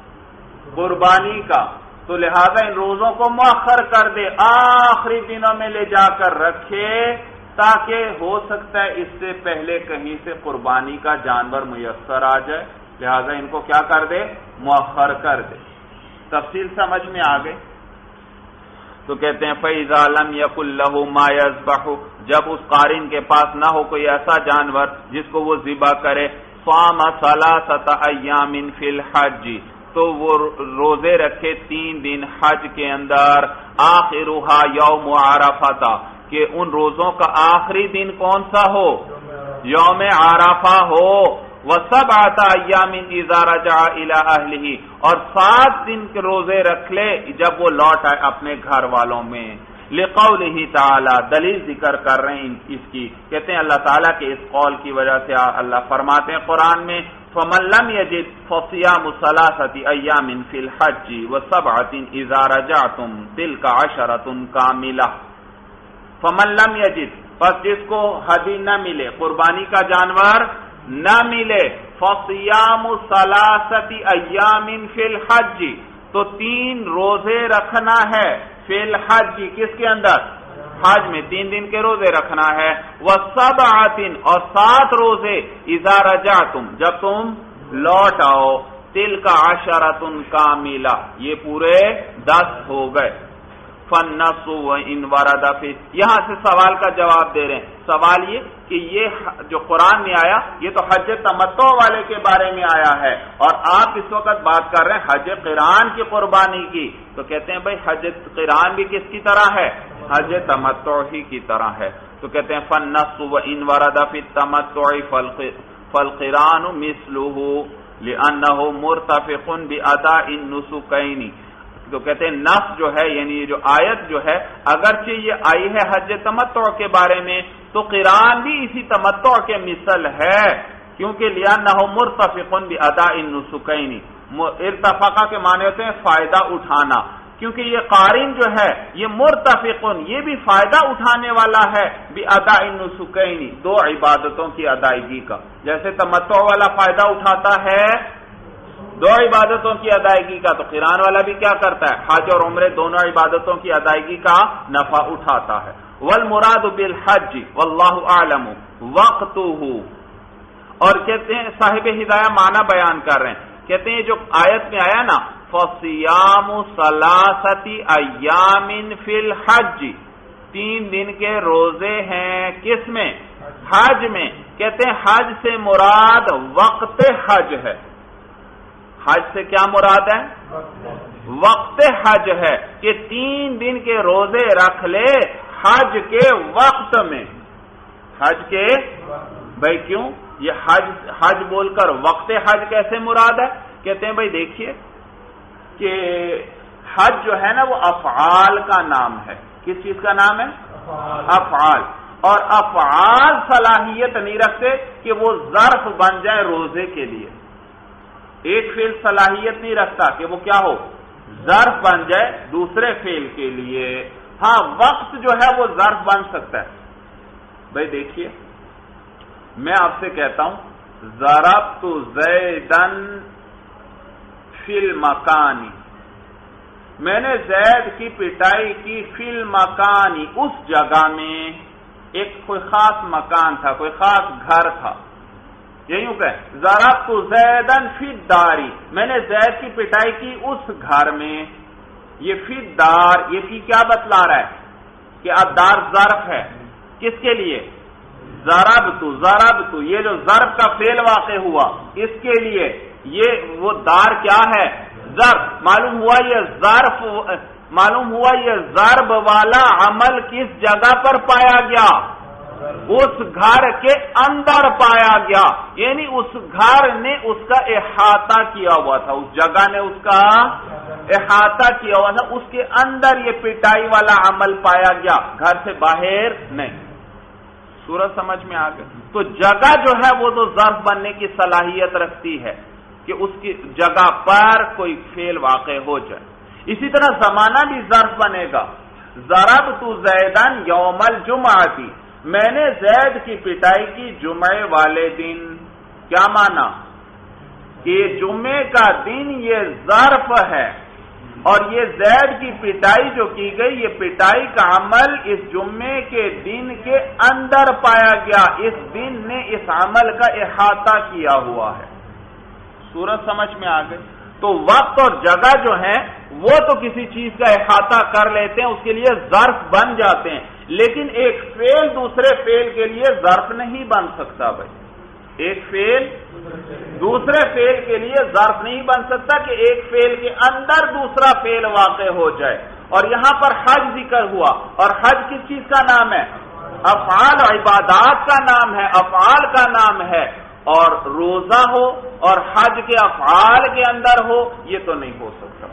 قربانی کا. تو لہذا ان روزوں کو مؤخر کر دے، آخری دنوں میں لے جا کر رکھے، تاکہ ہو سکتا ہے اس سے پہلے کہیں سے قربانی کا جانور میسر آ جائے. لہذا ان کو کیا کر دے؟ مؤخر کر دے. تفصیل سمجھ میں آ گئی؟ تو کہتے ہیں فَإِذَا لَمْ يَكُنْ لَهُ مَا يَذْبَحُ، جب اس قارن کے پاس نہ ہو کوئی ایسا جانور جس کو وہ ذبح کرے، صَامَ ثَلَاثَةَ أَيَّامٍ فِي الْحَجِّ، تو وہ روزے رکھے تین دن حج کے اندر، آخرها یوم عرفہ، کہ ان روزوں کا آخری دن کون سا ہو؟ یوم عرفہ ہو. وَسَبْعَةَ أَيَّامٍ إِذَا رَجَعَ إِلَىٰ أَهْلِهِ، اور سات دن کے روزے رکھ لے جب وہ لوٹ آئے اپنے گھر والوں میں. لِقَوْلِهِ تَعَالَى، دلیل ذکر کر رہے ہیں اس کی، کہتے ہیں اللہ تعالیٰ کے اس قول کی وجہ سے اللہ فرماتے ہیں قرآن میں فَمَن لَّمْ يَجِدْ فَصِيَامُ ثَلَاثَةِ أَيَّامٍ فِي الْحَجِّ وَسَبْعَةٍ إِذَا رَجَعْتُمْ تِلْكَ عَشَرَةٌ كَامِلَةٌ. فَمَن لَّمْ يَجِدْ، پس جس کو ہدی نہ ملے، قربانی کا جانور نہ ملے، فَصِيَامُ ثَلَاثَةِ أَيَّامٍ فِي الْحَجِّ، تو تین روزے رکھنا ہے، فی الحج، کس کے اندر؟ حج میں تین دن کے روزے رکھنا ہے. وَسَبْعَةٍ، اور سات روزے، اِذَا رَجَعْتُمْ، جب تم لوٹ آؤ، تِلْكَ عَشَرَةٌ كَامِلَةٌ، یہ پورے دس ہو گئے. فَالنَّصُ وَإِنْ وَرَدَ فِي، یہاں سے سوال کا جواب دے رہے ہیں. سوال یہ کہ یہ جو قرآن میں آیا یہ تو حج تمتع والے کے بارے میں آیا ہے، اور آپ اس وقت بات کر رہے ہیں حج قران کی قربانی کی. تو کہتے ہیں بھائی حج قران بھی کس کی طرح ہے؟ حج تمتع ہی کی طرح ہے. تو کہتے ہیں فَالنَّصُ وَإِنْ وَرَدَ فِي التَّمَتُّعِ فَالْقِرَانُ مِثْلُهُ لِأَنَّهُ مُرْتَفِقٌ بِأَدَاءِ النُّسُكَيْنِ. تو کہتے ہیں نص جو ہے یعنی یہ جو آیت جو ہے اگرچہ یہ آئی ہے حج تمتع کے بارے میں تو قران بھی اسی تمتع کے مثل ہے، کیونکہ لِأَنَّهُ مُرْتَفِقٌ بِأَدَاءِ النُّسُكَيْنِ. ارتفاقہ کے معنی ہوتے ہیں فائدہ اٹھانا، کیونکہ یہ قارن جو ہے یہ مرتفقن، یہ بھی فائدہ اٹھانے والا ہے بِأَدَاءِ النُّسُكَيْنِ، دو عبادتوں کی ادائیگی کا. جیسے تمتع والا فائدہ اٹھاتا ہے دو عبادتوں کی ادائیگی کا، تو قران والا بھی کیا کرتا ہے؟ حج اور عمرے دونوں عبادتوں کی ادائیگی کا نفع اٹھاتا ہے. والمراد بالحج واللہ اعلم وقتہ، اور کہتے ہیں صاحب ہدایہ معنی بیان کر رہے ہیں، کہتے ہیں جو آیت میں آیا نا فَصِيَامُ ثَلَاثَةِ أَيَّامٍ فِي الْحَجِّ، تین دن کے روزے ہیں کس میں؟ حج میں. کہتے ہیں حج سے مراد وقت حج ہے. حج سے کیا مراد ہے؟ وقت حج ہے، کہ تین دن کے روزے رکھ لے حج کے وقت میں. حج کے بھائی کیوں یہ حج حج بول کر وقت حج کیسے مراد ہے؟ کہتے ہیں بھائی دیکھیے کہ حج جو ہے نا وہ افعال کا نام ہے. کس چیز کا نام ہے؟ افعال. اور افعال صلاحیت نہیں رکھتے کہ وہ ظرف بن جائے روزے کے لیے. ایک فعل صلاحیت نہیں رکھتا کہ وہ کیا ہو؟ ظرف بن جائے دوسرے فعل کے لیے. ہاں وقت جو ہے وہ ظرف بن سکتا ہے. بھائی دیکھیے میں آپ سے کہتا ہوں ضربت زیدن فی المکانی، میں نے زید کی پٹائی کی فی المکانی، اس جگہ میں. ایک کوئی خاص مکان تھا، کوئی خاص گھر تھا. یہی کہ ضربت زیدن فی الداری، میں نے زید کی پٹائی کی اس گھر میں. یہ فی الدار، یہ فی کیا بتلا رہا ہے کہ الدار ظرف ہے کس کے لیے؟ ضربت ضربت، یہ جو ضرب کا فعل واقع ہوا اس کے لیے. یہ وہ دار کیا ہے؟ ضرب. معلوم ہوا یہ ظرف معلوم ہوا یہ ضرب والا عمل کس جگہ پر پایا گیا؟ اس گھر کے اندر پایا گیا. یعنی اس گھر نے اس کا احاطہ کیا ہوا تھا، اس جگہ نے اس کا احاطہ کیا ہوا تھا، اس کے اندر یہ پٹائی والا عمل پایا گیا، گھر سے باہر نہیں. سورج سمجھ میں آ گئی؟ تو جگہ جو ہے وہ تو ظرف بننے کی صلاحیت رکھتی ہے کہ اس کی جگہ پر کوئی فعل واقع ہو جائے. اسی طرح زمانہ بھی ظرف بنے گا. ضربت زیدن یوم الجمعہ، میں نے زید کی پٹائی کی جمعے والے دن. کیا مانا؟ کہ جمعے کا دن یہ ظرف ہے اور یہ زید کی پٹائی جو کی گئی یہ پٹائی کا عمل اس جمعے کے دن کے اندر پایا گیا. اس دن نے اس عمل کا احاطہ کیا ہوا ہے. سورج سمجھ میں آ گئی؟ تو وقت اور جگہ جو ہیں وہ تو کسی چیز کا احاطہ کر لیتے ہیں، اس کے لیے ظرف بن جاتے ہیں، لیکن ایک فعل دوسرے فعل کے لیے ظرف نہیں بن سکتا. بھائی ایک فعل دوسرے فعل کے لیے ظرف نہیں بن سکتا کہ ایک فعل کے اندر دوسرا فعل واقع ہو جائے. اور یہاں پر حج ذکر ہوا، اور حج کس چیز کا نام ہے؟ افعال و عبادات کا نام ہے، افعال کا نام ہے. اور روزہ ہو اور حج کے افعال کے اندر ہو یہ تو نہیں ہو سکتا.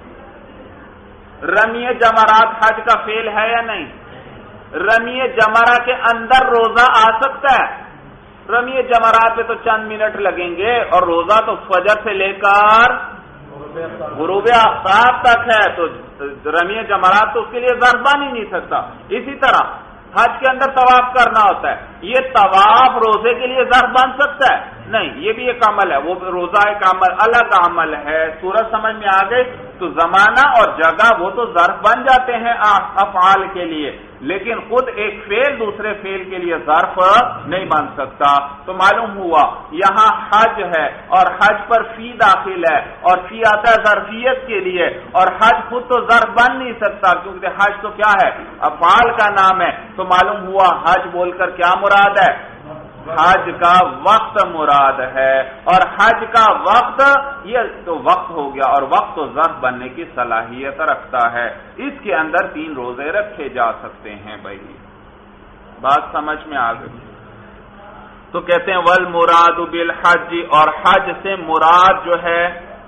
رمی جمرات حج کا فعل ہے یا نہیں؟ رمی جمرہ کے اندر روزہ آ سکتا ہے؟ رمی جمرات پہ تو چند منٹ لگیں گے، اور روزہ تو فجر سے لے کر غروب آفتاب تک ہے، تو رمی جمرات تو اس کے لیے ظرف بن ہی نہیں سکتا. اسی طرح حج کے اندر طواف کرنا ہوتا ہے، یہ طواف روزے کے لیے ظرف بن سکتا ہے؟ نہیں، یہ بھی ایک عمل ہے، وہ روزہ ایک عمل الگ عمل ہے. سورج سمجھ میں آ گئی؟ تو زمانہ اور جگہ وہ تو ظرف بن جاتے ہیں افعال کے لیے، لیکن خود ایک فعل دوسرے فعل کے لیے ظرف نہیں بن سکتا. تو معلوم ہوا یہاں حج ہے اور حج پر فی داخل ہے، اور فی آتا ہے ظرفیت کے لیے، اور حج خود تو ظرف بن نہیں سکتا کیونکہ حج تو کیا ہے؟ افعال کا نام ہے. تو معلوم ہوا حج بول کر کیا مراد ہے؟ حج کا وقت مراد ہے، اور حج کا وقت یہ تو وقت ہو گیا، اور وقت تو ظرف بننے کی صلاحیت رکھتا ہے. اس کے اندر تین روزے رکھے جا سکتے ہیں. بھائی بات سمجھ میں آ گئی؟ تو کہتے ہیں والمراد بالحج، اور حج سے مراد جو ہے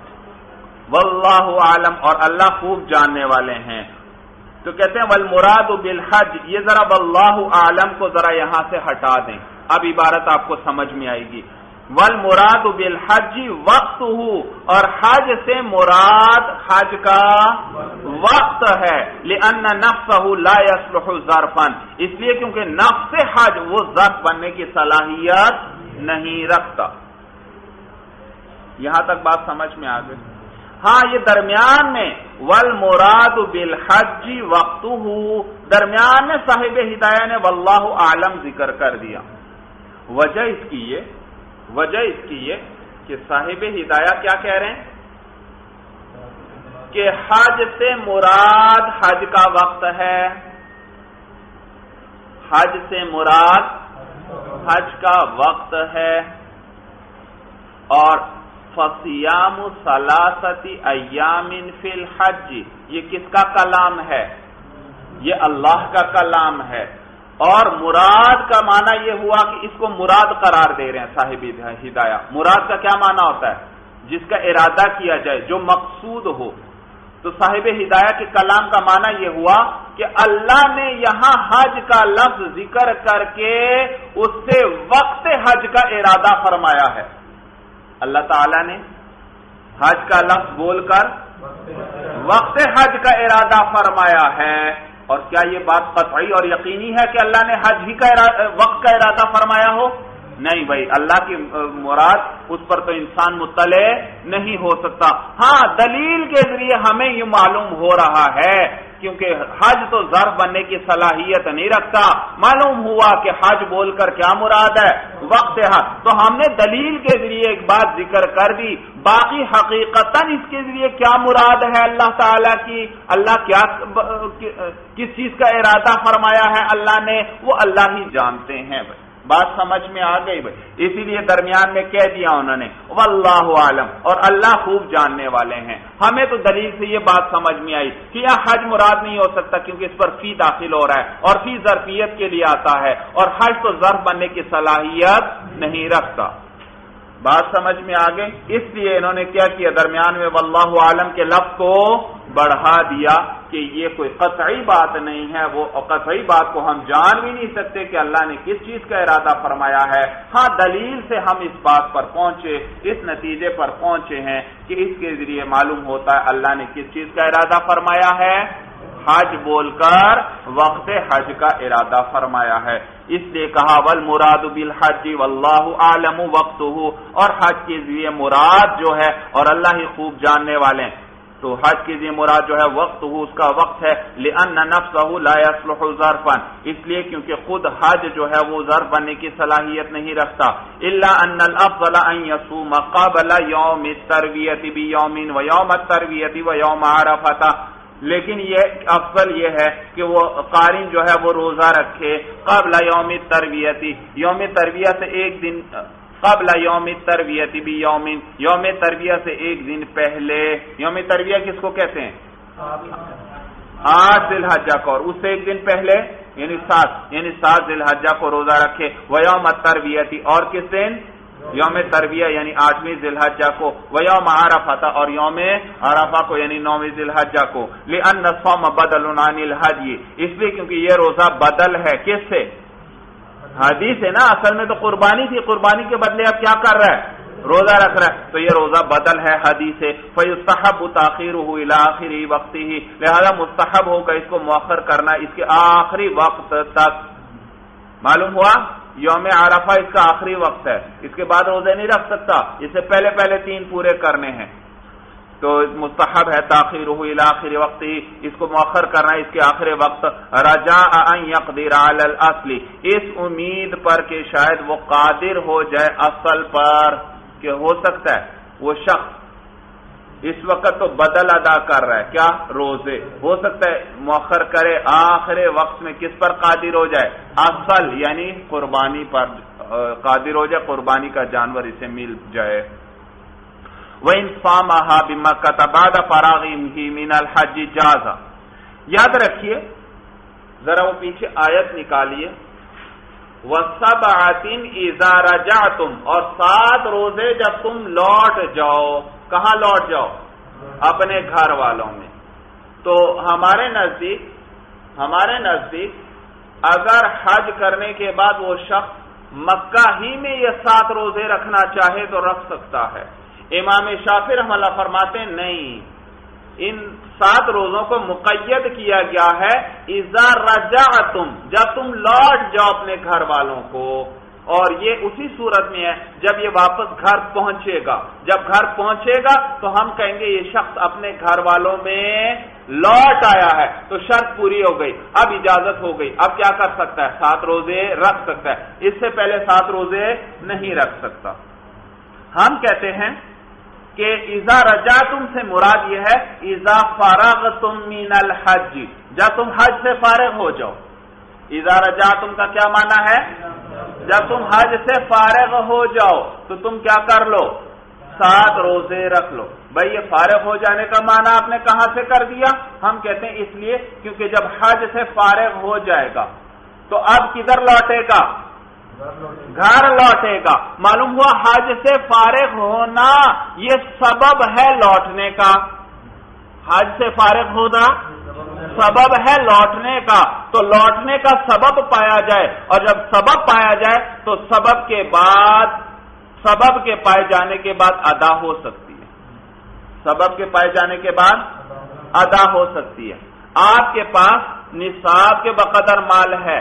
واللہ عالم، اور اللہ خوب جاننے والے ہیں. تو کہتے ہیں والمراد بالحج، یہ ذرا واللہ عالم کو ذرا یہاں سے ہٹا دیں، اب عبارت آپ کو سمجھ میں آئے گی. والمراد بالحج وقتہ، اور حج سے مراد حج کا وقت ہے. لأن نفسه لا يصلح ظرفا، اس لیے کیونکہ نفس حج وہ ظرف بننے کی صلاحیت نہیں رکھتا. یہاں تک بات سمجھ میں آ گئی؟ ہاں، یہ درمیان میں والمراد بالحج وقتہ، درمیان میں صاحب ہدایہ نے واللہ عالم ذکر کر دیا. وجہ اس کی یہ وجہ اس کی یہ کہ صاحب ہدایہ کیا کہہ رہے ہیں کہ حج سے مراد حج کا وقت ہے، حج سے مراد حج کا وقت ہے. اور فصیام ثلاثۃ ایام فی الحج، یہ کس کا کلام ہے؟ یہ اللہ کا کلام ہے. اور مراد کا معنی یہ ہوا کہ اس کو مراد قرار دے رہے ہیں صاحب ہدایہ. مراد کا کیا معنی ہوتا ہے؟ جس کا ارادہ کیا جائے، جو مقصود ہو. تو صاحب ہدایہ کے کلام کا معنی یہ ہوا کہ اللہ نے یہاں حج کا لفظ ذکر کر کے اس سے وقت حج کا ارادہ فرمایا ہے. اللہ تعالیٰ نے حج کا لفظ بول کر وقت حج کا ارادہ فرمایا ہے. اور کیا یہ بات قطعی اور یقینی ہے کہ اللہ نے حج ہی کا وقت کا ارادہ فرمایا ہو؟ نہیں بھائی، اللہ کی مراد اس پر تو انسان مطلع نہیں ہو سکتا. ہاں، دلیل کے ذریعے ہمیں یہ معلوم ہو رہا ہے کیونکہ حج تو ظرف بننے کی صلاحیت نہیں رکھتا. معلوم ہوا کہ حج بول کر کیا مراد ہے؟ وقت حج. تو ہم نے دلیل کے ذریعے ایک بات ذکر کر دی، باقی حقیقتاً اس کے ذریعے کیا مراد ہے اللہ تعالیٰ کی، اللہ کیا کس چیز کا ارادہ فرمایا ہے اللہ نے، وہ اللہ ہی جانتے ہیں. بھائی بات سمجھ میں آ گئی بھائی؟ اسی لیے درمیان میں کہہ دیا انہوں نے واللہ عالم، اور اللہ خوب جاننے والے ہیں. ہمیں تو دلیل سے یہ بات سمجھ میں آئی کہ یہ حج مراد نہیں ہو سکتا کیونکہ اس پر فی داخل ہو رہا ہے اور فی ظرفیت کے لیے آتا ہے، اور حج تو ظرف بننے کی صلاحیت نہیں رکھتا. بات سمجھ میں آ گئی؟ اس لیے انہوں نے کیا کیا؟ درمیان میں واللہ عالم کے لفظ کو بڑھا دیا کہ یہ کوئی قطعی بات نہیں ہے، وہ قطعی بات کو ہم جان بھی نہیں سکتے کہ اللہ نے کس چیز کا ارادہ فرمایا ہے۔ ہاں دلیل سے ہم اس بات پر پہنچے، اس نتیجے پر پہنچے ہیں کہ اس کے ذریعے معلوم ہوتا ہے اللہ نے کس چیز کا ارادہ فرمایا ہے، حج بول کر وقت حج کا ارادہ فرمایا ہے۔ اس لیے کہا والمراد بالحج واللہ اعلم وقتہ، اور حج کے ذریعے مراد جو ہے اور اللہ ہی خوب جاننے والے ہیں، تو حج کے ذریعے مراد جو ہے وقت ہو، اس کا وقت ہے، لأن نفسہ لا يصلح ظرفا، اس لیے کیونکہ خود حج جو ہے وہ ظرف بننے کی صلاحیت نہیں رکھتا، الا ان الافضل ان يصوم قبل يوم الترویۃ بیوم ویوم الترویۃ ویوم عرفہ، لیکن یہ افضل یہ ہے کہ وہ قارن جو ہے وہ روزہ رکھے قبل یوم الترویۃ، یوم ترویہ سے ایک دن قبل یوم ترویت بھی یوم یوم ترویہ سے ایک دن پہلے، یوم ترویہ کس کو کہتے ہیں؟ آٹھ ذی الحجہ کو، اور اس سے ایک دن پہلے یعنی سات یعنی سات ذی الحجہ کو روزہ رکھے، ویوم الترویۃ، اور کس دن؟ یوم ترویہ یعنی آٹھویں ذی الحجہ کو، ویوم عرفہ، اور یوم عرفہ کو یعنی نویں ذی الحجہ کو، لأن الصوم بدل عن الحج، اس لیے کیونکہ یہ روزہ بدل ہے کس سے؟ حدیث ہے نا، اصل میں تو قربانی تھی، قربانی کے بدلے اب کیا کر رہا ہے؟ روزہ رکھ رہا ہے، تو یہ روزہ بدل ہے حدیث ہے، فیستحب تاخیرہ الی آخر وقتہ، لہذا مستحب ہوگا اس کو مؤخر کرنا اس کے آخری وقت تک۔ معلوم ہوا یوم عرفہ اس کا آخری وقت ہے، اس کے بعد روزے نہیں رکھ سکتا، اس سے پہلے پہلے تین پورے کرنے ہیں، تو مستحب ہے تاخیرہ الی آخر وقت، اس کو مؤخر کرنا اس کے آخری وقت، رجاء ان یقدر علی الاصل، اس امید پر کہ شاید وہ قادر ہو جائے اصل پر، کہ ہو سکتا ہے وہ شخص اس وقت تو بدل ادا کر رہا ہے کیا؟ روزے، ہو سکتا ہے مؤخر کرے آخر وقت میں کس پر قادر ہو جائے؟ اصل یعنی قربانی پر قادر ہو جائے، قربانی کا جانور اسے مل جائے۔ وَإِنْ صَامَهَا بِمَكَّةَ بَعْدَ فَرَاغِهِ مِنَ الْحَجِّ جَازَ، یاد رکھیے ذرا وہ پیچھے آیت نکالیے، وَسَبْعَةٍ إِذَا رَجَعْتُمْ، اور سات روزے جب تم لوٹ جاؤ، کہاں لوٹ جاؤ؟ اپنے گھر والوں میں۔ تو ہمارے نزدیک ہمارے نزدیک اگر حج کرنے کے بعد وہ شخص مکہ ہی میں یہ سات روزے رکھنا چاہے تو رکھ سکتا ہے۔ امام شافعی رحمہ اللہ فرماتے ہیں نہیں، ان سات روزوں کو مقید کیا گیا ہے اذا رجعتم، جب تم لوٹ جاؤ اپنے گھر والوں کو، اور یہ اسی صورت میں ہے جب یہ واپس گھر پہنچے گا، جب گھر پہنچے گا تو ہم کہیں گے یہ شخص اپنے گھر والوں میں لوٹ آیا ہے، تو شرط پوری ہو گئی، اب اجازت ہو گئی، اب کیا کر سکتا ہے؟ سات روزے رکھ سکتا ہے، اس سے پہلے سات روزے نہیں رکھ سکتا۔ ہم کہتے ہیں کہ اذا رجعتم سے مراد یہ ہے اذا فرغتم من الحج، جب تم حج سے فارغ ہو جاؤ۔ اذا رجعتم کا کیا معنی ہے؟ جب تم حج سے فارغ ہو جاؤ تو تم کیا کر لو؟ سات روزے رکھ لو۔ بھائی یہ فارغ ہو جانے کا معنی آپ نے کہاں سے کر دیا؟ ہم کہتے ہیں اس لیے کیونکہ جب حج سے فارغ ہو جائے گا تو اب کدھر لوٹے گا؟ گھر لوٹے گا۔ معلوم ہوا حج سے فارغ ہونا یہ سبب ہے لوٹنے کا، حج سے فارغ ہونا سبب ہے لوٹنے کا، تو لوٹنے کا سبب پایا جائے، اور جب سبب پایا جائے تو سبب کے بعد سبب کے پائے جانے کے بعد ادا ہو سکتی ہے، سبب کے پائے جانے کے بعد ادا ہو سکتی ہے۔ آپ کے پاس نصاب کے بقدر مال ہے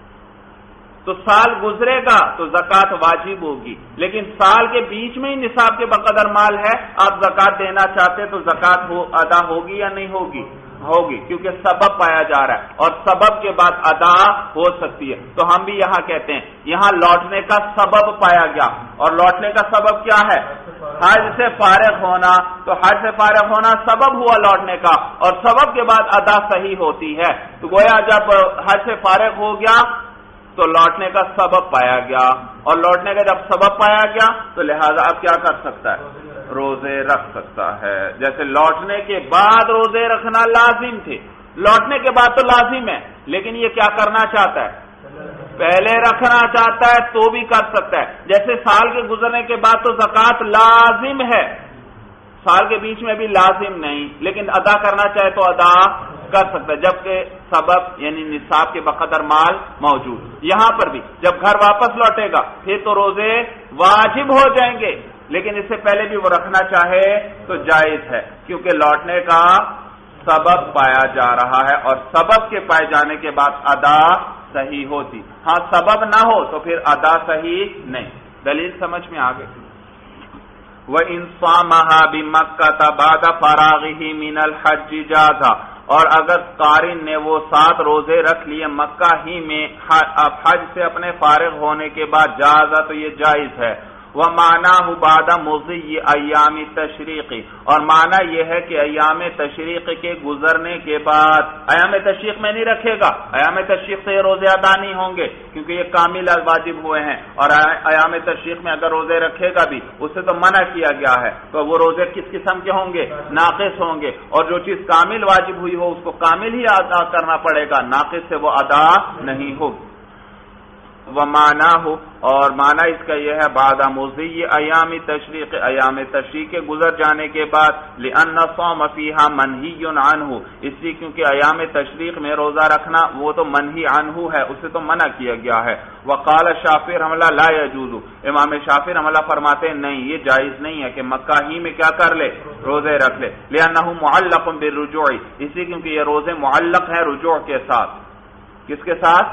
تو سال گزرے گا تو زکوٰۃ واجب ہوگی، لیکن سال کے بیچ میں ہی نصاب کے بقدر مال ہے، آپ زکوٰۃ دینا چاہتے تو زکوٰۃ ہو ادا ہوگی یا نہیں ہوگی؟ ہوگی، کیونکہ سبب پایا جا رہا ہے اور سبب کے بعد ادا ہو سکتی ہے۔ تو ہم بھی یہاں کہتے ہیں یہاں لوٹنے کا سبب پایا گیا، اور لوٹنے کا سبب کیا ہے؟ حج سے فارغ ہونا، تو حج سے فارغ ہونا سبب ہوا لوٹنے کا، اور سبب کے بعد ادا صحیح ہوتی ہے، تو گویا جب حج سے فارغ ہو گیا تو لوٹنے کا سبب پایا گیا، اور لوٹنے کا جب سبب پایا گیا تو لہذا اب کیا کر سکتا ہے؟ روزے رکھ سکتا ہے۔ جیسے لوٹنے کے بعد روزے رکھنا لازم تھے، لوٹنے کے بعد تو لازم ہے، لیکن یہ کیا کرنا چاہتا ہے؟ پہلے رکھنا چاہتا ہے تو بھی کر سکتا ہے۔ جیسے سال کے گزرنے کے بعد تو زکوٰۃ لازم ہے، سال کے بیچ میں بھی لازم نہیں، لیکن ادا کرنا چاہے تو ادا کر سکتا ہے، جبکہ سبب یعنی نصاب کے بقدر مال موجود۔ یہاں پر بھی جب گھر واپس لوٹے گا پھر تو روزے واجب ہو جائیں گے، لیکن اس سے پہلے بھی وہ رکھنا چاہے تو جائز ہے، کیونکہ لوٹنے کا سبب پایا جا رہا ہے، اور سبب کے پائے جانے کے بعد ادا صحیح ہوتی۔ ہاں سبب نہ ہو تو پھر ادا صحیح نہیں۔ دلیل سمجھ میں آ گئی۔ وَإِن صَامَهَا بِمَكَّةَ بَعْدَ فَرَاغِهِ مِنَ الْحَجِّ جَازَ، اور اگر قارن نے وہ سات روزے رکھ لیے مکہ ہی میں اب حج سے اپنے فارغ ہونے کے بعد، جازا تو یہ جائز ہے۔ وَمَعْنَاهُ بَعْدَ مُضِيِّ أَيَّامِ التَّشْرِيقِ، اور معنی یہ ہے کہ ایام تشریق کے گزرنے کے بعد، ایام تشریق میں نہیں رکھے گا، ایام تشریق سے یہ روزے ادا نہیں ہوں گے کیونکہ یہ کامل واجب ہوئے ہیں، اور ایام تشریق میں اگر روزے رکھے گا بھی اس سے تو منع کیا گیا ہے، تو وہ روزے کس قسم کے ہوں گے؟ ناقص ہوں گے، اور جو چیز کامل واجب ہوئی ہو اس کو کامل ہی ادا کرنا پڑے گا، ناقص سے وہ ادا نہیں ہوگی۔ وَمَعْنَاهُ، اور معنی اس کا یہ ہے بعد مضی ایام تشریق، ایام تشریق کے گزر جانے کے بعد، لِأَنَّ الصَّوْمَ فِيهَا مَنْهِيٌّ عَنْهُ، اس لیے کیونکہ ایام تشریق میں روزہ رکھنا وہ تو منہی عنہ ہے، اسے تو منع کیا گیا ہے۔ وقال الشافعی رحمہ اللہ لا يجوز، امام شافعی رحمہ اللہ فرماتے ہیں نہیں یہ جائز نہیں ہے کہ مکہ ہی میں کیا کر لے؟ روزے رکھ لے۔ لِأَنَّهُ مُعَلَّقٌ بِالرُّجُوعِ، اس لیے کیونکہ یہ روزے معلق ہے رجوع کے ساتھ۔ کس کے ساتھ؟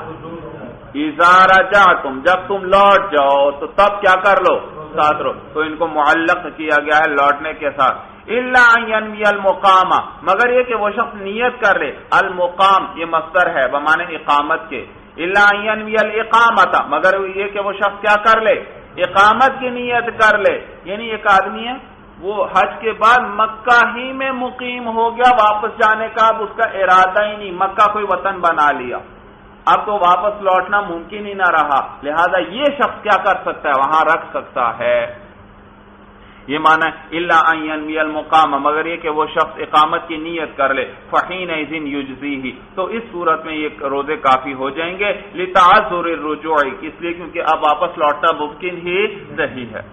اذا رجعتم، جب تم لوٹ جاؤ تو تب کیا کر لو؟ ساتھ رو، تو ان کو معلق کیا گیا ہے لوٹنے کے ساتھ۔ الا ان ينوي المقام، مگر یہ کہ وہ شخص نیت کر لے، المقام یہ مصدر ہے بمعنی اقامت کے، الا ان ينوي الاقامت، مگر یہ کہ وہ شخص کیا کر لے؟ اقامت کی نیت کر لے، یعنی ایک آدمی ہے وہ حج کے بعد مکہ ہی میں مقیم ہو گیا، واپس جانے کا اب اس کا ارادہ ہی نہیں، مکہ کوئی وطن بنا لیا، اب تو واپس لوٹنا ممکن ہی نہ رہا، لہذا یہ شخص کیا کر سکتا ہے؟ وہاں رکھ سکتا ہے۔ یہ معنی الا ان ينوي المقام، مگر یہ کہ وہ شخص اقامت کی نیت کر لے، فحينئذ يجزيه، تو اس صورت میں یہ روزے کافی ہو جائیں گے، لتعذر الرجوع، اس لیے کیونکہ اب واپس لوٹنا ممکن ہی نہیں ہے۔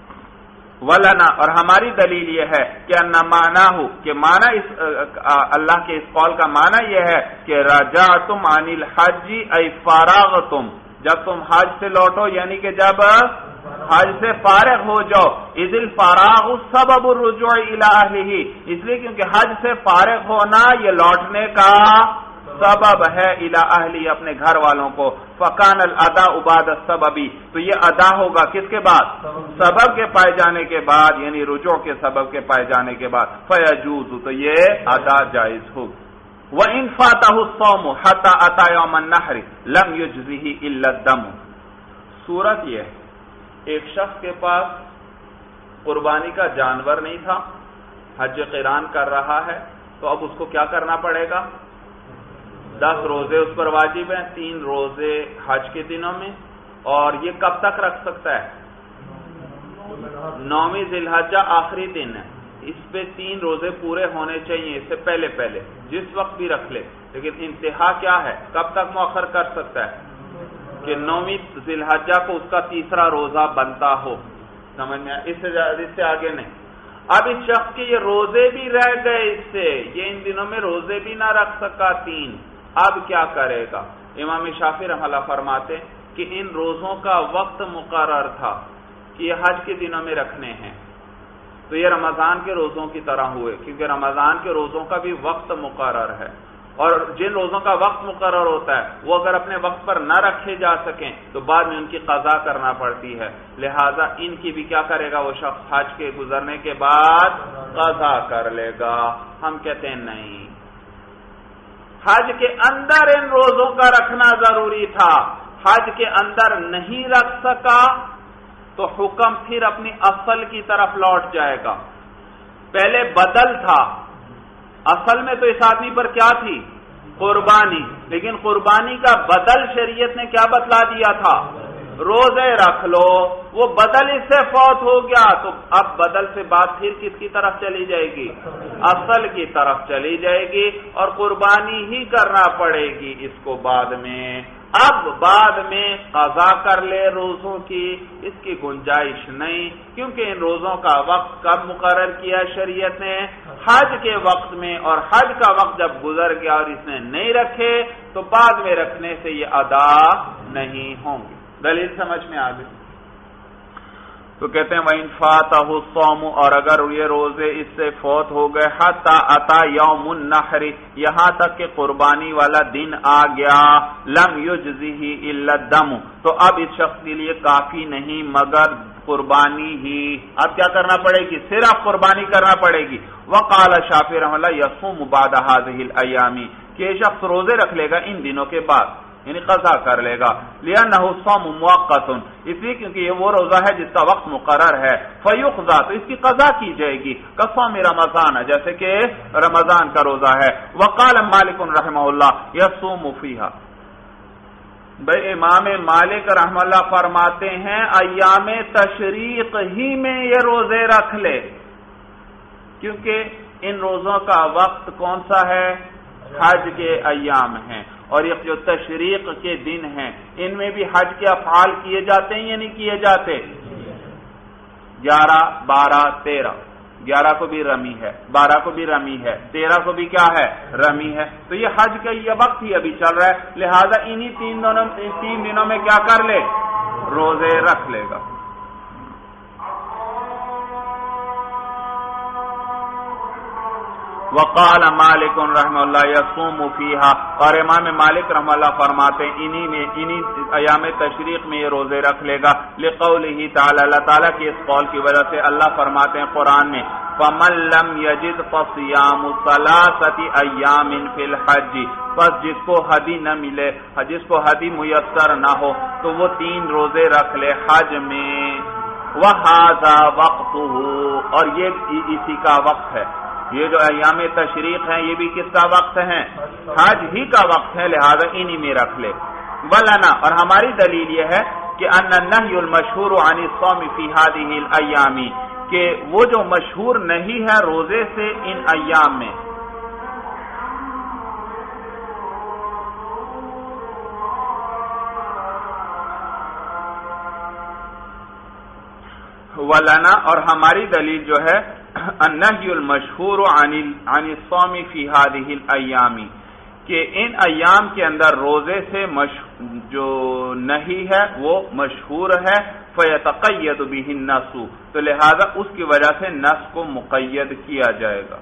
ولنا، اور ہماری دلیل یہ ہے کہ ان معناہ، کہ معنی اس اللہ کے اس قول کا معنی یہ ہے کہ رجعتم عن الحج ای فارغتم، جب تم حج سے لوٹو یعنی کہ جب حج سے فارغ ہو جاؤ، اذ الفراغ سبب الرجوع الى اہلہ، اس لیے کیونکہ حج سے فارغ ہونا یہ لوٹنے کا سبب ہے، الی اہلی اپنے گھر والوں کو، فکان الاداء بعد السبب، تو یہ ادا ہوگا کس کے بعد؟ سبب کے پائے جانے کے بعد، یعنی رجوع کے سبب کے پائے جانے کے بعد، فیجوز، تو یہ ادا جائز ہوگا۔ وَإِنْ فَاتَهُ الصَّوْمُ حَتَّى أَتَى يَوْمَ النَّحْرِ لَمْ يُجْزِهِ إِلَّا الدَّمُ، صورت یہ ہے ایک شخص کے پاس قربانی کا جانور نہیں تھا، حج قران کر رہا ہے، تو اب اس کو کیا کرنا پڑے گا؟ دس روزے اس پر واجب ہیں، تین روزے حج کے دنوں میں، اور یہ کب تک رکھ سکتا ہے؟ نویں ذی الحجہ آخری دن ہے، اس پہ تین روزے پورے ہونے چاہیے، اس سے پہلے پہلے جس وقت بھی رکھ لے، لیکن انتہا کیا ہے؟ کب تک مؤخر کر سکتا ہے؟ کہ نویں ذی الحجہ کو اس کا تیسرا روزہ بنتا ہو، سمجھ میں؟ اس سے اس سے آگے نہیں۔ اب اس شخص کے یہ روزے بھی رہ گئے، اس سے یہ ان دنوں میں روزے بھی نہ رکھ سکا تین، اب کیا کرے گا؟ امام شافعی رحمہ اللہ فرماتے کہ ان روزوں کا وقت مقرر تھا کہ یہ حج کے دنوں میں رکھنے ہیں، تو یہ رمضان کے روزوں کی طرح ہوئے، کیونکہ رمضان کے روزوں کا بھی وقت مقرر ہے، اور جن روزوں کا وقت مقرر ہوتا ہے وہ اگر اپنے وقت پر نہ رکھے جا سکیں تو بعد میں ان کی قضا کرنا پڑتی ہے، لہذا ان کی بھی کیا کرے گا وہ شخص؟ حج کے گزرنے کے بعد قضا کر لے گا۔ ہم کہتے ہیں نہیں، حج کے اندر ان روزوں کا رکھنا ضروری تھا، حج کے اندر نہیں رکھ سکا تو حکم پھر اپنی اصل کی طرف لوٹ جائے گا۔ پہلے بدل تھا، اصل میں تو اس آدمی پر کیا تھی؟ قربانی، لیکن قربانی کا بدل شریعت نے کیا بتلا دیا تھا؟ روزے رکھ لو، وہ بدل اس سے فوت ہو گیا، تو اب بدل سے بات پھر کس کی طرف چلی جائے گی؟ اصل کی طرف چلی جائے گی، اور قربانی ہی کرنا پڑے گی اس کو بعد میں۔ اب بعد میں قضا کر لے روزوں کی، اس کی گنجائش نہیں، کیونکہ ان روزوں کا وقت کب مقرر کیا شریعت نے؟ حج کے وقت میں، اور حج کا وقت جب گزر گیا اور اس نے نہیں رکھے تو بعد میں رکھنے سے یہ ادا نہیں ہوں گے۔ دلیل سمجھ میں آ گئی؟ تو کہتے ہیں وَإِنْ فَاتَهُ الصَّوْمُ، اور اگر یہ روزے اس سے فوت ہو گئے، حَتَّى أَتَى يَوْمُ النَّحْرِ، یہاں تک کہ قربانی والا دن آ گیا، لَمْ يُجْزِهِ إِلَّا الدَّمُ، تو اب اس شخص کے لیے کافی نہیں مگر قربانی ہی، اب کیا کرنا پڑے گی؟ صرف قربانی کرنا پڑے گی۔ وَقَالَ شافعی رحمہ اللہ يَصُومُ بَعْدَ هَذِهِ الْأَيَّامِ، کہ یہ شخص روزے رکھ لے گا ان دنوں کے بعد، یعنی قضا کر لے گا، لِأَنَّهُ الصَّوْمُ مُؤَقَّتٌ، اس لیے کیونکہ یہ وہ روزہ ہے جس کا وقت مقرر ہے، فَيُقْضَى، تو اس کی قضا کی جائے گی، كَصَوْمِ رمضان، جیسے کہ رمضان کا روزہ ہے۔ وَقَالَ مالک رحمہ اللہ يَصُومُ فِيهَا، بھئی امام مالک رحمہ اللہ فرماتے ہیں ایام تشریق ہی میں یہ روزے رکھ لے، کیونکہ ان روزوں کا وقت کون سا ہے؟ حج کے ایام ہیں، اور یہ جو تشریق کے دن ہیں ان میں بھی حج کے افعال کیے جاتے ہیں یا نہیں کیے جاتے؟ گیارہ بارہ تیرہ، گیارہ کو بھی رمی ہے، بارہ کو بھی رمی ہے، تیرہ کو بھی کیا ہے؟ رمی ہے، تو یہ حج کا یہ وقت ہی ابھی چل رہا ہے، لہذا انہی تین دنوں تین دنوں میں کیا کر لے؟ روزے رکھ لے گا۔ وقال مالک رحمہ اللہ یصوم فیہا، اور امام مالک رحمہ اللہ فرماتے ہیں انہی میں انہی ایام تشریق میں یہ روزے رکھ لے گا، لقولہ تعالی، اللہ تعالیٰ کی اس قول کی وجہ سے اللہ فرماتے ہیں قرآن میں فَمَن لَّمْ يَجِدْ فَصِيَامُ ثَلَاثَةِ أَيَّامٍ فِي الْحَجِّ، پس جس کو حدی نہ ملے، جس کو حدی میسر نہ ہو تو وہ تین روزے رکھ لے حج میں، وَهَذَا وَقْتُهُ، اور یہ اسی کا وقت ہے، یہ جو ایام تشریق ہیں یہ بھی کس کا وقت ہے؟ حج ہی کا وقت ہے، لہذا انہی میں رکھ لے۔ وَلَنَا، اور ہماری دلیل یہ ہے کہ أَنَّ النَّهْيُ الْمَشْهُورُ عَنِ الصَّوْمِ فِي هَذِهِ الْأَيَّامِ، کہ وہ جو مشہور نہیں ہے روزے سے ان ایام میں، وَلَنَا، اور ہماری دلیل جو ہے النہی المشہور عن الصوم فی هذه الایام، کہ ان ایام کے اندر روزے سے جو نہیں ہے وہ مشہور ہے، فیتقید به النص، تو لہذا اس کی وجہ سے نص کو مقید کیا جائے گا،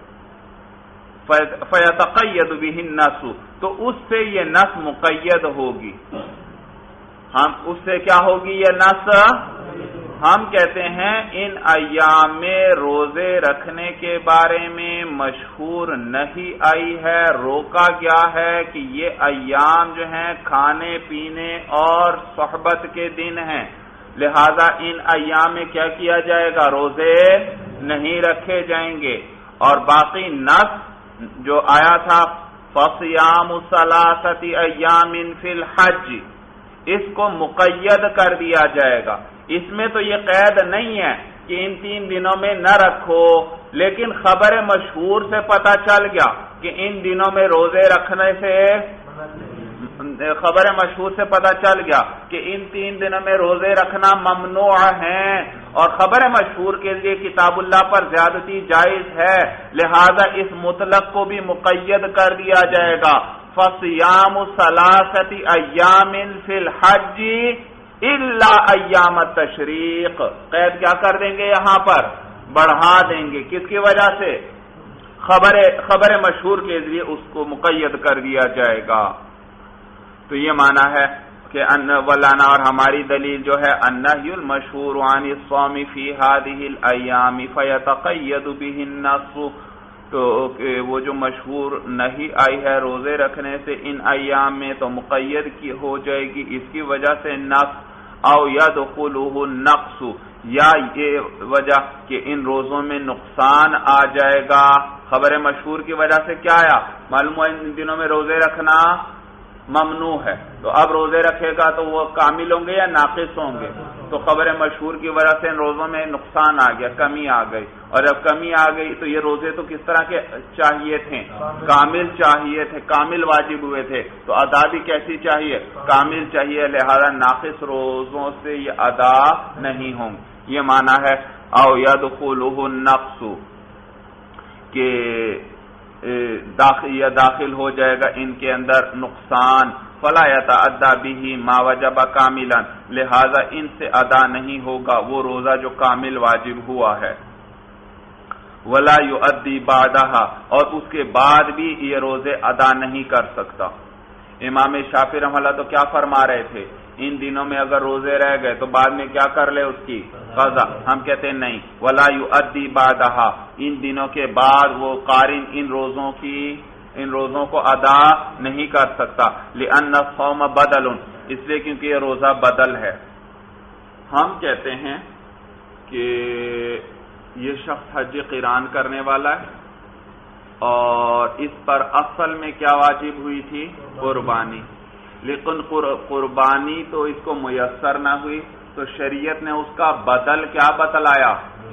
فیتقید به النص، تو اس سے یہ نص مقید ہوگی، ہم اس سے کیا ہوگی یہ نص؟ ہم کہتے ہیں ان ایام میں روزے رکھنے کے بارے میں مشہور نہیں آئی ہے، روکا گیا ہے کہ یہ ایام جو ہیں کھانے پینے اور صحبت کے دن ہیں، لہذا ان ایام میں کیا کیا جائے گا؟ روزے نہیں رکھے جائیں گے، اور باقی نص جو آیا تھا فَصِيَامُ ثَلَاثَةِ أَيَّامٍ فِي الْحَجِّ، اس کو مقید کر دیا جائے گا، اس میں تو یہ قید نہیں ہے کہ ان تین دنوں میں نہ رکھو، لیکن خبر مشہور سے پتہ چل گیا کہ ان دنوں میں روزے رکھنے سے، خبر مشہور سے پتہ چل گیا کہ ان تین دنوں میں روزے رکھنا ممنوع ہیں، اور خبر مشہور کے لیے کتاب اللہ پر زیادتی جائز ہے، لہذا اس مطلق کو بھی مقید کر دیا جائے گا، فَصِيَامُ ثَلَاثَةِ أَيَّامٍ فِي الْحَجِّ الا ایام التشریق، قید کیا کر دیں گے؟ یہاں پر بڑھا دیں گے، کس کی وجہ سے؟ خبر خبر مشہور کے ذریعے اس کو مقید کر دیا جائے گا۔ تو یہ معنی ہے کہ ان ولانا، اور ہماری دلیل جو ہے النہی المشہور عن الصوم فی هذه الایام فیتقید به النص، تو وہ جو مشہور نہیں آئی ہے روزے رکھنے سے ان ایام میں تو مقید کی ہو جائے گی اس کی وجہ سے نص، او یدخلہ النقص، یا یہ وجہ کہ ان روزوں میں نقصان آ جائے گا، خبر مشہور کی وجہ سے کیا آیا؟ معلوم ہے ان دنوں میں روزے رکھنا ممنوع ہے، تو اب روزے رکھے گا تو وہ کامل ہوں گے یا ناقص ہوں گے؟ تو خبر مشہور کی وجہ سے ان روزوں میں نقصان آ گیا، کمی آ گئی، اور جب کمی آ گئی تو یہ روزے تو کس طرح کے چاہیے تھے؟ کامل چاہیے تھے، کامل واجب ہوئے تھے، تو ادا بھی کیسی چاہیے؟ کامل چاہیے، لہذا ناقص روزوں سے یہ ادا نہیں ہوں گے۔ یہ معنی ہے او یدخلہ النقص، کہ داخل یا داخل ہو جائے گا ان کے اندر نقصان، فلا یتعدی بہ ما وجب کاملا، لہذا ان سے ادا نہیں ہوگا وہ روزہ جو کامل واجب ہوا ہے، ولا یؤدی بعدہا، اور اس کے بعد بھی یہ روزے ادا نہیں کر سکتا۔ امام شافعی رحمہ اللہ تو کیا فرما رہے تھے؟ ان دنوں میں اگر روزے رہ گئے تو بعد میں کیا کر لے اس کی قضا۔ ہم کہتے ہیں نہیں، ولا یؤدی بعدہا، ان دنوں کے بعد وہ قارن ان روزوں کی ان روزوں کو ادا نہیں کر سکتا، لأن الصوم بدل، اس لیے کیونکہ یہ روزہ بدل ہے۔ ہم کہتے ہیں کہ یہ شخص حج قران کرنے والا ہے اور اس پر اصل میں کیا واجب ہوئی تھی؟ قربانی، لیکن قربانی تو اس کو میسر نہ ہوئی، تو شریعت نے اس کا بدل کیا بتلایا؟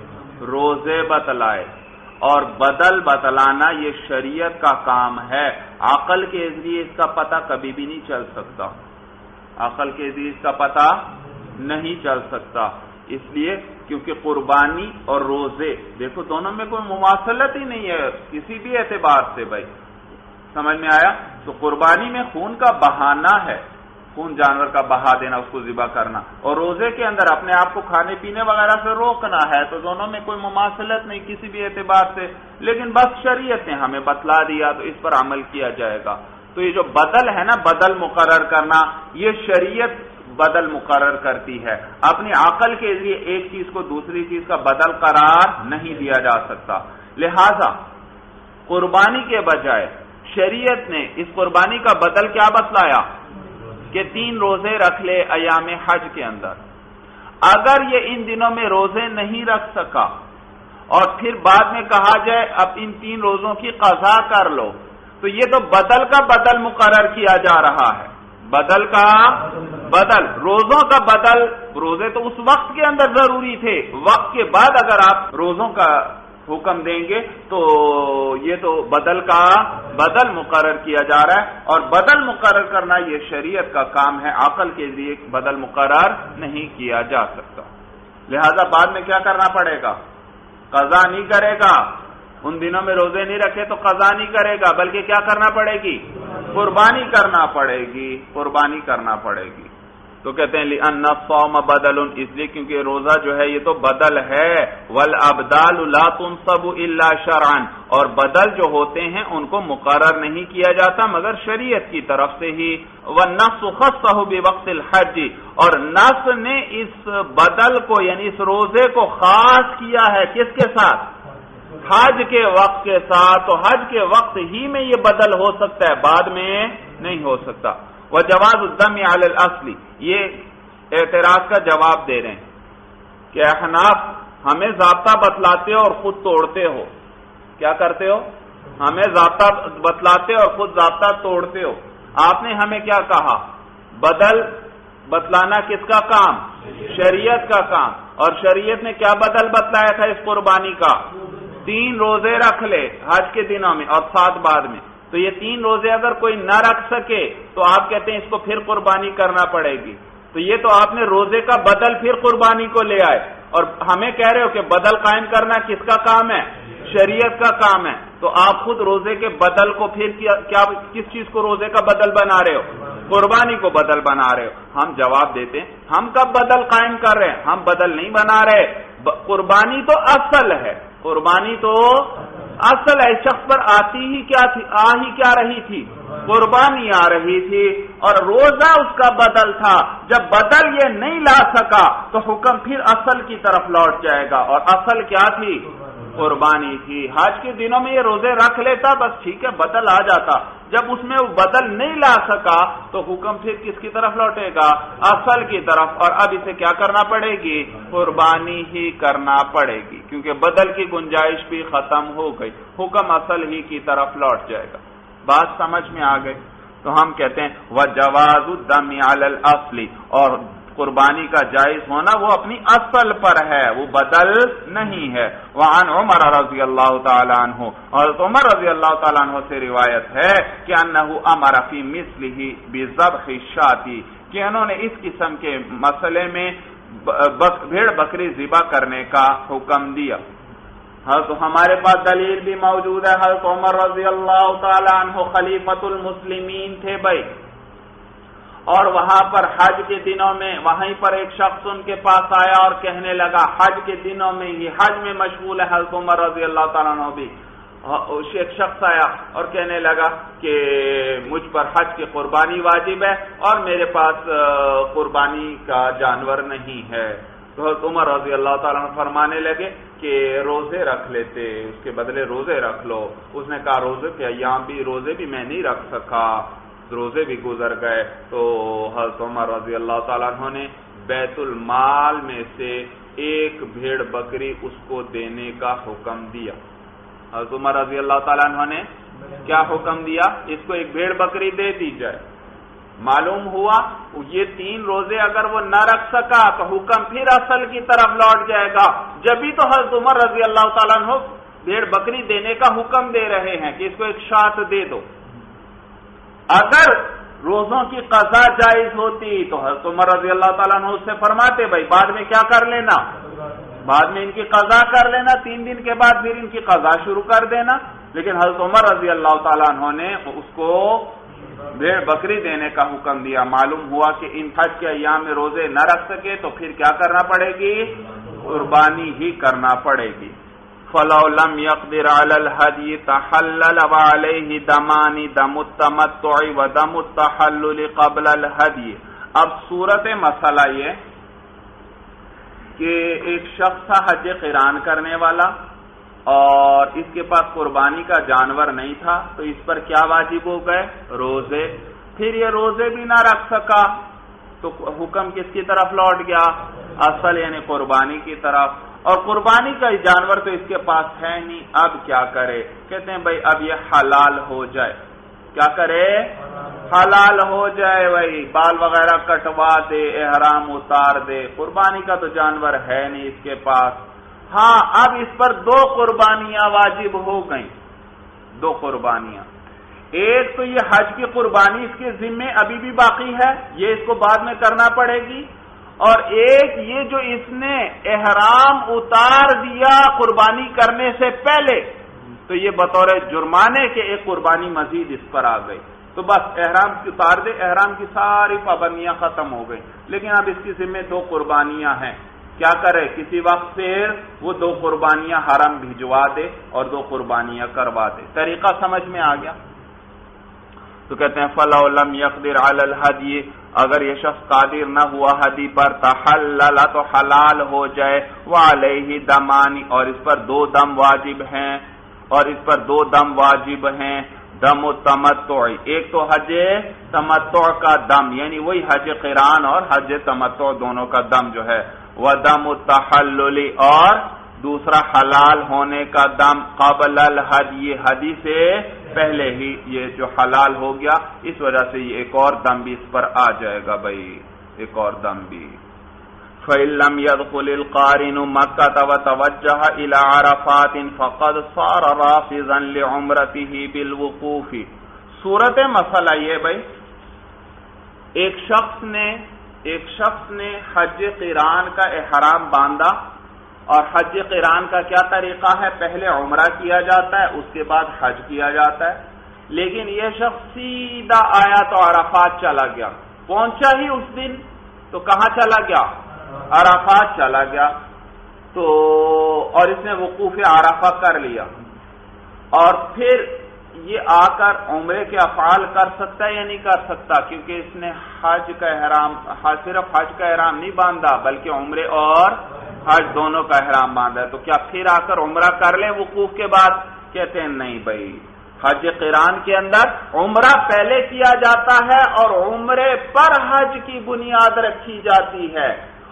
روزے بتلائے، اور بدل بتلانا یہ شریعت کا کام ہے، عقل کے ذریعے اس کا پتہ کبھی بھی نہیں چل سکتا، عقل کے ذریعے اس کا پتہ نہیں چل سکتا، اس لیے کیونکہ قربانی اور روزے دیکھو دونوں میں کوئی مماثلت ہی نہیں ہے کسی بھی اعتبار سے، بھائی سمجھ میں آیا؟ تو قربانی میں خون کا بہانا ہے، خون جانور کا بہا دینا، اس کو ذبح کرنا، اور روزے کے اندر اپنے آپ کو کھانے پینے وغیرہ سے روکنا ہے، تو دونوں میں کوئی مماثلت نہیں کسی بھی اعتبار سے، لیکن بس شریعت نے ہمیں بتلا دیا تو اس پر عمل کیا جائے گا۔ تو یہ جو بدل ہے نا، بدل مقرر کرنا، یہ شریعت بدل مقرر کرتی ہے، اپنی عقل کے ذریعے ایک چیز کو دوسری چیز کا بدل قرار نہیں دیا جا سکتا۔ لہذا قربانی کے بجائے شریعت نے اس قربانی کا بدل کیا بتلایا کہ تین روزے رکھ لے ایام حج کے اندر۔ اگر یہ ان دنوں میں روزے نہیں رکھ سکا اور پھر بعد میں کہا جائے اب ان تین روزوں کی قضا کر لو، تو یہ تو بدل کا بدل مقرر کیا جا رہا ہے، بدل کا بدل، روزوں کا بدل۔ روزے تو اس وقت کے اندر ضروری تھے، وقت کے بعد اگر آپ روزوں کا حکم دیں گے تو یہ تو بدل کا بدل مقرر کیا جا رہا ہے، اور بدل مقرر کرنا یہ شریعت کا کام ہے، عقل کے ذریعے بدل مقرر نہیں کیا جا سکتا۔ لہذا بعد میں کیا کرنا پڑے گا؟ قضا نہیں کرے گا، ان دنوں میں روزے نہیں رکھے تو قضا نہیں کرے گا، بلکہ کیا کرنا پڑے گی؟ قربانی کرنا پڑے گی، قربانی کرنا پڑے گی۔ تو کہتے ہیں لأن الصوم بدل، اس لیے کیونکہ روزہ جو ہے یہ تو بدل ہے، والابدال لا تنصب الا شرعا، اور بدل جو ہوتے ہیں ان کو مقرر نہیں کیا جاتا مگر شریعت کی طرف سے ہی، والنص خصہ بوقت الحج، اور نص نے اس بدل کو یعنی اس روزے کو خاص کیا ہے کس کے ساتھ؟ حج کے وقت کے ساتھ، تو حج کے وقت ہی میں یہ بدل ہو سکتا ہے، بعد میں نہیں ہو سکتا۔ وجواز الدم علی الاصل، یہ اعتراض کا جواب دے رہے ہیں کہ احناف ہمیں ضابطہ بتلاتے ہو اور خود توڑتے ہو، کیا کرتے ہو؟ ہمیں ضابطہ بتلاتے اور خود ضابطہ توڑتے ہو۔ آپ نے ہمیں کیا کہا؟ بدل بتلانا کس کا کام؟ شریعت کا کام، اور شریعت نے کیا بدل بتلایا تھا اس قربانی کا؟ تین روزے رکھ لے حج کے دنوں میں اور سات بعد میں، تو یہ تین روزے اگر کوئی نہ رکھ سکے تو آپ کہتے ہیں اس کو پھر قربانی کرنا پڑے گی، تو یہ تو آپ نے روزے کا بدل پھر قربانی کو لے آئے، اور ہمیں کہہ رہے ہو کہ بدل قائم کرنا کس کا کام ہے؟ شریعت کا کام ہے، تو آپ خود روزے کے بدل کو پھر کیا کس چیز کو روزے کا بدل بنا رہے ہو؟ قربانی کو بدل بنا رہے ہو۔ ہم جواب دیتے ہیں ہم کب بدل قائم کر رہے ہیں؟ ہم بدل نہیں بنا رہے، قربانی تو اصل ہے، قربانی تو اصل ہے، شخص پر آتی ہی کیا تھی؟ آ ہی کیا رہی تھی؟ قربانی آ رہی تھی، اور روزہ اس کا بدل تھا۔ جب بدل یہ نہیں لا سکا تو حکم پھر اصل کی طرف لوٹ جائے گا، اور اصل کیا تھی؟ قربانی تھی۔ حج کے دنوں میں یہ روزے رکھ لیتا بس ٹھیک ہے، بدل آ جاتا، جب اس میں وہ بدل نہیں لا سکا تو حکم پھر کس کی طرف لوٹے گا؟ اصل کی طرف، اور اب اسے کیا کرنا پڑے گی؟ قربانی ہی کرنا پڑے گی، کیونکہ بدل کی گنجائش بھی ختم ہو گئی، حکم اصل ہی کی طرف لوٹ جائے گا۔ بات سمجھ میں آ گئی؟ تو ہم کہتے ہیں وجواز الدم علی الاصل، اور قربانی کا جائز ہونا وہ اپنی اصل پر ہے، وہ بدل نہیں ہے۔ وعن عمر رضی اللہ تعالی عنہ، حضرت عمر رضی اللہ تعالی عنہ سے روایت ہے کہ انہ امر فی مثلہ بذبح الشاۃ، کہ انہوں نے اس قسم کے مسئلے میں بھیڑ بکری ذبح کرنے کا حکم دیا۔ حضرت ہمارے پاس دلیل بھی موجود ہے، حضرت عمر رضی اللہ تعالی عنہ خلیفۃ المسلمین تھے بھائی، اور وہاں پر حج کے دنوں میں وہیں پر ایک شخص ان کے پاس آیا اور کہنے لگا، حج کے دنوں میں ہی حج میں مشغول ہے حضرت عمر رضی اللہ تعالیٰ عنہ بھی، ایک شخص آیا اور کہنے لگا کہ مجھ پر حج کی قربانی واجب ہے اور میرے پاس قربانی کا جانور نہیں ہے۔ تو حضرت عمر رضی اللہ تعالیٰ عنہ فرمانے لگے کہ روزے رکھ لیتے، اس کے بدلے روزے رکھ لو۔ اس نے کہا روزے کے ایام بھی روزے بھی میں نہیں رکھ سکا، روزے بھی گزر گئے۔ تو حضرت عمر رضی اللہ تعالیٰ عنہ نے بیت المال میں سے ایک بھیڑ بکری اس کو دینے کا حکم دیا۔ حضرت عمر رضی اللہ تعالیٰ عنہ نے کیا حکم دیا؟ اس کو ایک بھیڑ بکری دے دی جائے۔ معلوم ہوا یہ تین روزے اگر وہ نہ رکھ سکا تو حکم پھر اصل کی طرف لوٹ جائے گا، جبھی تو حضرت عمر رضی اللہ تعالیٰ عنہ بھیڑ بکری دینے کا حکم دے رہے ہیں کہ اس کو ایک شاۃ دے دو۔ اگر روزوں کی قضا جائز ہوتی تو حضرت عمر رضی اللہ تعالیٰ عنہ اس سے فرماتے بھائی بعد میں کیا کر لینا، بعد میں ان کی قضا کر لینا، تین دن کے بعد پھر ان کی قضا شروع کر دینا۔ لیکن حضرت عمر رضی اللہ تعالیٰ عنہ نے اس کو بھیڑ بکری دینے کا حکم دیا۔ معلوم ہوا کہ ان حج کے ایام میں روزے نہ رکھ سکے تو پھر کیا کرنا پڑے گی، قربانی ہی کرنا پڑے گی۔ فَلَوْ لَمْ يَقْدِرْ عَلَى الْهَدْيِ تَحَلَّلَ وَعَلَيْهِ دَمَانِ دَمُ التَّمَتُّعِ وَدَمُ التَّحَلُّلِ قَبْلَ الْهَدْيِ۔ اب صورت مسئلہ یہ کہ ایک شخص تھا حج قران کرنے والا اور اس کے پاس قربانی کا جانور نہیں تھا، تو اس پر کیا واجب ہو گئے، روزے۔ پھر یہ روزے بھی نہ رکھ سکا تو حکم کس کی طرف لوٹ گیا، اصل یعنی قربانی کی طرف، اور قربانی کا جانور تو اس کے پاس ہے نہیں۔ اب کیا کرے؟ کہتے ہیں بھائی اب یہ حلال ہو جائے۔ کیا کرے؟ حلال ہو جائے، بھائی بال وغیرہ کٹوا دے، احرام اتار دے، قربانی کا تو جانور ہے نہیں اس کے پاس۔ ہاں اب اس پر دو قربانیاں واجب ہو گئیں، دو قربانیاں۔ ایک تو یہ حج کی قربانی اس کے ذمے ابھی بھی باقی ہے، یہ اس کو بعد میں کرنا پڑے گی، اور ایک یہ جو اس نے احرام اتار دیا قربانی کرنے سے پہلے، تو یہ بطور جرمانے کے ایک قربانی مزید اس پر آ گئی۔ تو بس احرام کی اتار دے، احرام کی ساری پابندیاں ختم ہو گئی، لیکن اب اس کی ذمہ دو قربانیاں ہیں۔ کیا کرے؟ کسی وقت پھر وہ دو قربانیاں حرم بھجوا دے اور دو قربانیاں کروا دے۔ طریقہ سمجھ میں آ گیا؟ تو کہتے ہیں فَلَوْ لَمْ يَقْدِرْ عَلَى الْهَدْيِ، اگر یہ شخص قادر نہ ہوا ہدی پر، تحلل تو حلال ہو جائے، وعلیہ دمان، اور اس پر دو دم واجب ہیں، اور اس پر دو دم واجب ہیں، دم التمتع، ایک تو حج تمتع کا دم یعنی وہی حج قران اور حج تمتع دونوں کا دم جو ہے، ودم التحلل، اور دوسرا حلال ہونے کا دم، قبل الحدی، حدی سے پہلے ہی یہ جو حلال ہو گیا، اس وجہ سے یہ ایک اور دم بھی اس پر آ جائے گا بھائی، ایک اور دم بھی۔ فَإِن لَّمْ يَدْخُلِ الْقَارِنُ مَكَّةَ وَتَوَجَّهَ إِلَىٰ عَرَفَاتٍ فَقَدْ صَارَ رَافِضًا لِعُمْرَتِهِ بِالْوُقُوفِ۔ صورت مسئلہ یہ بھائی، ایک شخص نے ایک شخص نے حج قران کا احرام باندھا، اور حج قران کا کیا طریقہ ہے، پہلے عمرہ کیا جاتا ہے اس کے بعد حج کیا جاتا ہے، لیکن یہ شخص سیدھا آیا تو عرفات چلا گیا، پہنچا ہی اس دن تو کہاں چلا گیا، عرفات چلا گیا، تو اور اس نے وقوف عرفہ کر لیا، اور پھر یہ آ کر عمرے کے افعال کر سکتا ہے یا نہیں کر سکتا، کیونکہ اس نے حج کا احرام، صرف حج کا احرام نہیں باندھا بلکہ عمرے اور حج دونوں کا احرام باندھا ہے، تو کیا پھر آ کر عمرہ کر لیں وقوف کے بعد؟ کہتے ہیں نہیں بھائی، حج قران کے اندر عمرہ پہلے کیا جاتا ہے اور عمرے پر حج کی بنیاد رکھی جاتی ہے،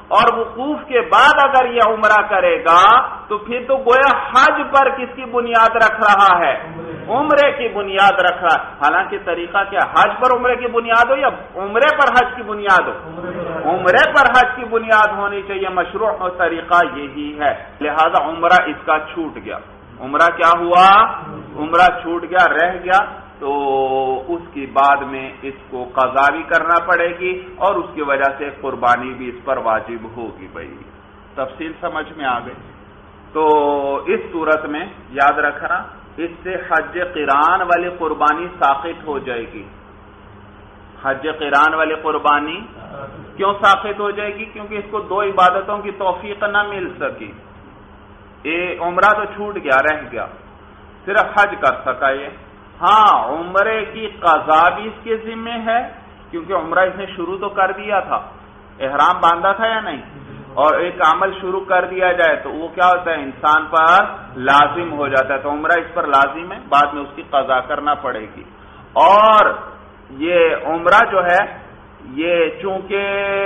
اور وقوف کے بعد اگر یہ عمرہ کرے گا تو پھر تو گویا حج پر کس کی بنیاد رکھ رہا ہے؟ عمرے کی بنیاد رکھ رہا ہے. حالانکہ طریقہ کیا حج پر عمرے کی بنیاد ہو یا عمرے پر حج کی بنیاد ہو؟ عمرے پر حج کی بنیاد ہونی چاہیے. مشروع طریقہ یہی ہے. لہذا عمرہ اس کا چھوٹ گیا. عمرہ کیا ہوا؟ عمرہ چھوٹ گیا، رہ گیا. تو اس کی بعد میں اس کو قضا بھی کرنا پڑے گی اور اس کی وجہ سے قربانی بھی اس پر واجب ہوگی. بھائی تفصیل سمجھ میں آ گئی. تو اس صورت میں یاد رکھنا اس سے حج قران والی قربانی ساقط ہو جائے گی. حج قران والی قربانی کیوں ساقط ہو جائے گی؟ کیونکہ اس کو دو عبادتوں کی توفیق نہ مل سکی. یہ عمرہ تو چھوٹ گیا، رہ گیا، صرف حج کر سکا یہ. ہاں عمرے کی قضا بھی اس کے ذمہ ہے کیونکہ عمرہ اس نے شروع تو کر دیا تھا، احرام باندھا تھا یا نہیں، اور ایک عمل شروع کر دیا جائے تو وہ کیا ہوتا ہے؟ انسان پر لازم ہو جاتا ہے. تو عمرہ اس پر لازم ہے، بعد میں اس کی قضا کرنا پڑے گی. اور یہ عمرہ جو ہے یہ چونکہ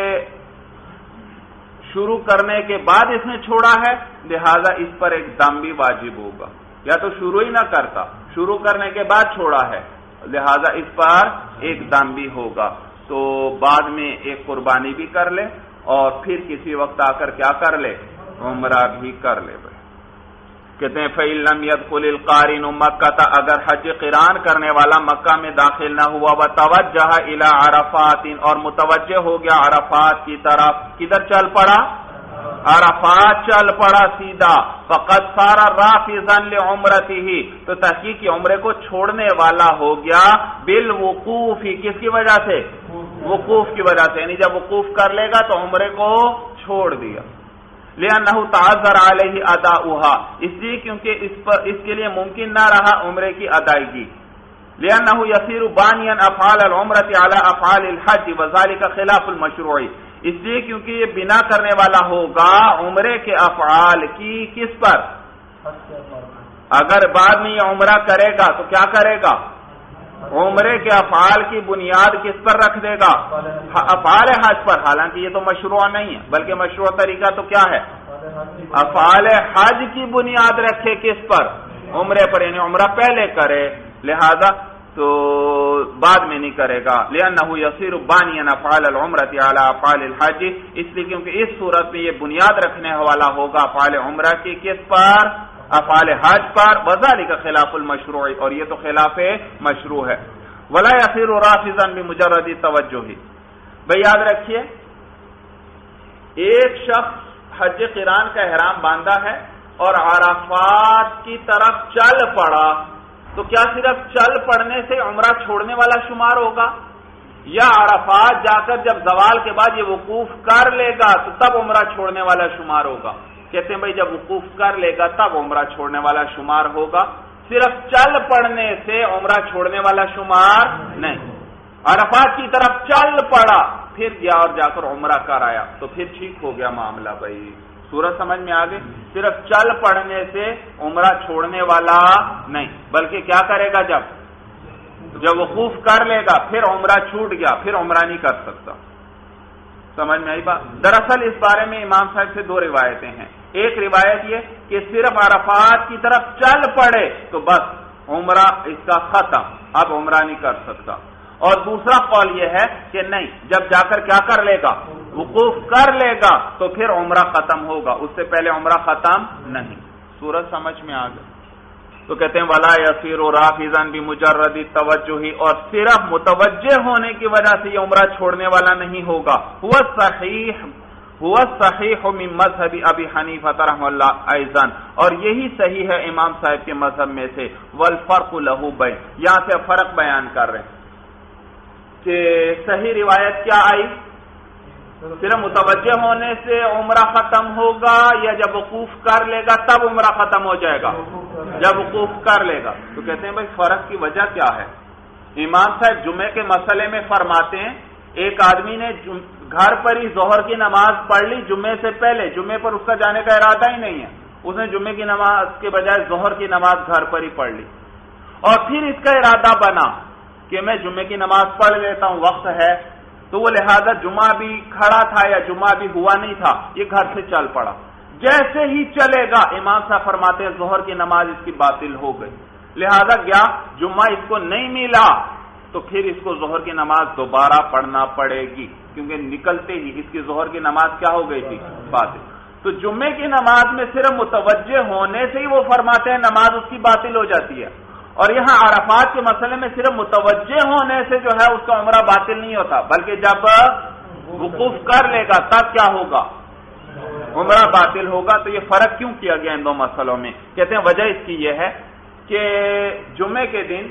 شروع کرنے کے بعد اس نے چھوڑا ہے لہذا اس پر ایک دم بھی واجب ہوگا. یا تو شروع ہی نہ کرتا، شروع کرنے کے بعد چھوڑا ہے لہذا اس پر ایک دم بھی ہوگا. تو بعد میں ایک قربانی بھی کر لے اور پھر کسی وقت آ کر کیا کر لے؟ عمرہ بھی کر لے. بھائی کہتے ہیں فَإِن لَمْ يَدْخُلِ الْقَارِنُ مَكَّةَ، اگر حج قران کرنے والا مکہ میں داخل نہ ہوا، وَتَوَجَّهَ إِلَى عَرَفَاتٍ، اور متوجہ ہو گیا عرفات کی طرف. کدھر چل پڑا؟ عرفات چل پڑا سیدھا. فَقَدْ صَارَ رَافِضًا لِعُمْرَتِهِ، تو تحقیق کی عمرے کو چھوڑنے والا ہو گیا بالوقوف. کس کی وجہ سے؟ وقوف کی وجہ سے. یعنی جب وقوف کر لے گا تو عمرے کو چھوڑ دیا. لِأَنَّهُ تَعَذَّرَ عَلَيْهِ أَدَاؤُهَا، اس لیے کیونکہ اس پر اس کے لیے ممکن نہ رہا عمرے کی ادائیگی. لِأَنَّهُ يَصِيرُ بَانِيًا أَفْعَالَ الْعُمْرَةِ عَلَى أَفْعَالِ الْحَجِّ وَذَلِكَ خِلَافُ الْمَشْرُوعِ، اس لیے کیونکہ یہ بنا کرنے والا ہوگا عمرے کے افعال کی کس پر؟ اگر بعد میں یہ عمرہ کرے گا تو کیا کرے گا؟ عمرے کے افعال کی بنیاد کس پر رکھ دے گا؟ افعال حج پر. حالانکہ یہ تو مشروع نہیں ہے بلکہ مشروع طریقہ تو کیا ہے؟ افعال حج کی بنیاد رکھے کس پر؟ عمرے پر. یعنی عمرہ پہلے کرے لہذا تو بعد میں نہیں کرے گا. لِأَنَّهُ يَصِيرُ بَانِيًا أَفْعَالَ الْعُمْرَةِ عَلَى أَفْعَالِ الْحَجِّ، اس لیے کیونکہ اس صورت میں یہ بنیاد رکھنے والا ہوگا افعال عمرہ کی کس پر؟ افعال حج پر. وَذَلِكَ خِلَافُ الْمَشْرُوعِ، اور یہ تو خلاف مشروع ہے. وَلَا يَصِيرُ رَافِضًا بِمُجَرَّدِ التَّوَجُّهِ. بھئی یاد رکھیے ایک شخص حج قران کا احرام باندھا ہے اور عرفات کی طرف چل پڑا، تو کیا صرف چل پڑنے سے عمرہ چھوڑنے والا شمار ہوگا یا عرفات جا کر جب زوال کے بعد یہ وقوف کر لے گا تو تب عمرہ چھوڑنے والا شمار ہوگا؟ کہتے ہیں بھائی جب وقوف کر لے گا تب عمرہ چھوڑنے والا شمار ہوگا. صرف چل پڑنے سے عمرہ چھوڑنے والا شمار نہیں. عرفات کی طرف چل پڑا پھر گیا اور جا کر عمرہ کر آیا تو پھر ٹھیک ہو گیا معاملہ. بھائی صورت سمجھ میں آ گئی. صرف چل پڑنے سے عمرہ چھوڑنے والا نہیں بلکہ کیا کرے گا؟ جب جب وقوف کر لے گا پھر عمرہ چھوٹ گیا پھر عمرہ نہیں کر سکتا. سمجھ میں آئی بات؟ دراصل اس بارے میں امام صاحب سے دو روایتیں ہیں. ایک روایت یہ کہ صرف عرفات کی طرف چل پڑے تو بس عمرہ اس کا ختم، اب عمرہ نہیں کر سکتا. اور دوسرا قول یہ ہے کہ نہیں، جب جا کر کیا کر لے گا؟ وقوف کر لے گا تو پھر عمرہ ختم ہوگا، اس سے پہلے عمرہ ختم نہیں. سورج سمجھ میں آ گئی. تو کہتے ہیں وَلَا يَصِيرُ رَافِضًا بِمُجَرَّدِ التَّوَجُّهِ، اور صرف متوجہ ہونے کی وجہ سے یہ عمرہ چھوڑنے والا نہیں ہوگا. هو الصحیح هو الصحیح من مذهب ابی حنیفہ رحمہ اللہ ایضا، اور یہی صحیح ہے امام صاحب کے مذہب میں سے. والفرق له بین، یہاں سے فرق بیان کر رہے ہیں کہ صحیح روایت کیا آئی؟ صرف متوجہ ہونے سے عمرہ ختم ہوگا یا جب وقوف کر لے گا تب عمرہ ختم ہو جائے گا؟ جب وقوف کر لے گا. تو کہتے ہیں بھائی فرق کی وجہ کیا ہے؟ امام صاحب جمعے کے مسئلے میں فرماتے ہیں ایک آدمی نے گھر پر ہی ظہر کی نماز پڑھ لی جمعے سے پہلے، جمعے پر اس کا جانے کا ارادہ ہی نہیں ہے، اس نے جمعے کی نماز کے بجائے ظہر کی نماز گھر پر ہی پڑھ لی، اور پھر اس کا ارادہ بنا کہ میں جمعے کی نماز پڑھ لیتا ہوں، وقت ہے، تو وہ لہذا جمعہ بھی کھڑا تھا یا جمعہ بھی ہوا نہیں تھا، یہ گھر سے چل پڑا، جیسے ہی چلے گا امام صاحب فرماتے ہیں ظہر کی نماز اس کی باطل ہو گئی، لہذا گیا جمعہ اس کو نہیں ملا تو پھر اس کو ظہر کی نماز دوبارہ پڑھنا پڑے گی، کیونکہ نکلتے ہی اس کی ظہر کی نماز کیا ہو گئی تھی؟ باطل۔ تو جمعے کی نماز میں صرف متوجہ ہونے سے ہی وہ فرماتے ہیں نماز اس کی باطل ہو جاتی ہے، اور یہاں عرفات کے مسئلے میں صرف متوجہ ہونے سے جو ہے اس کا عمرہ باطل نہیں ہوتا، بلکہ جب وقوف کر لے گا تب کیا ہوگا؟ عمرہ باطل ہوگا۔ تو یہ فرق کیوں کیا گیا ان دو مسئلوں میں؟ کہتے ہیں وجہ اس کی یہ ہے کہ جمعے کے دن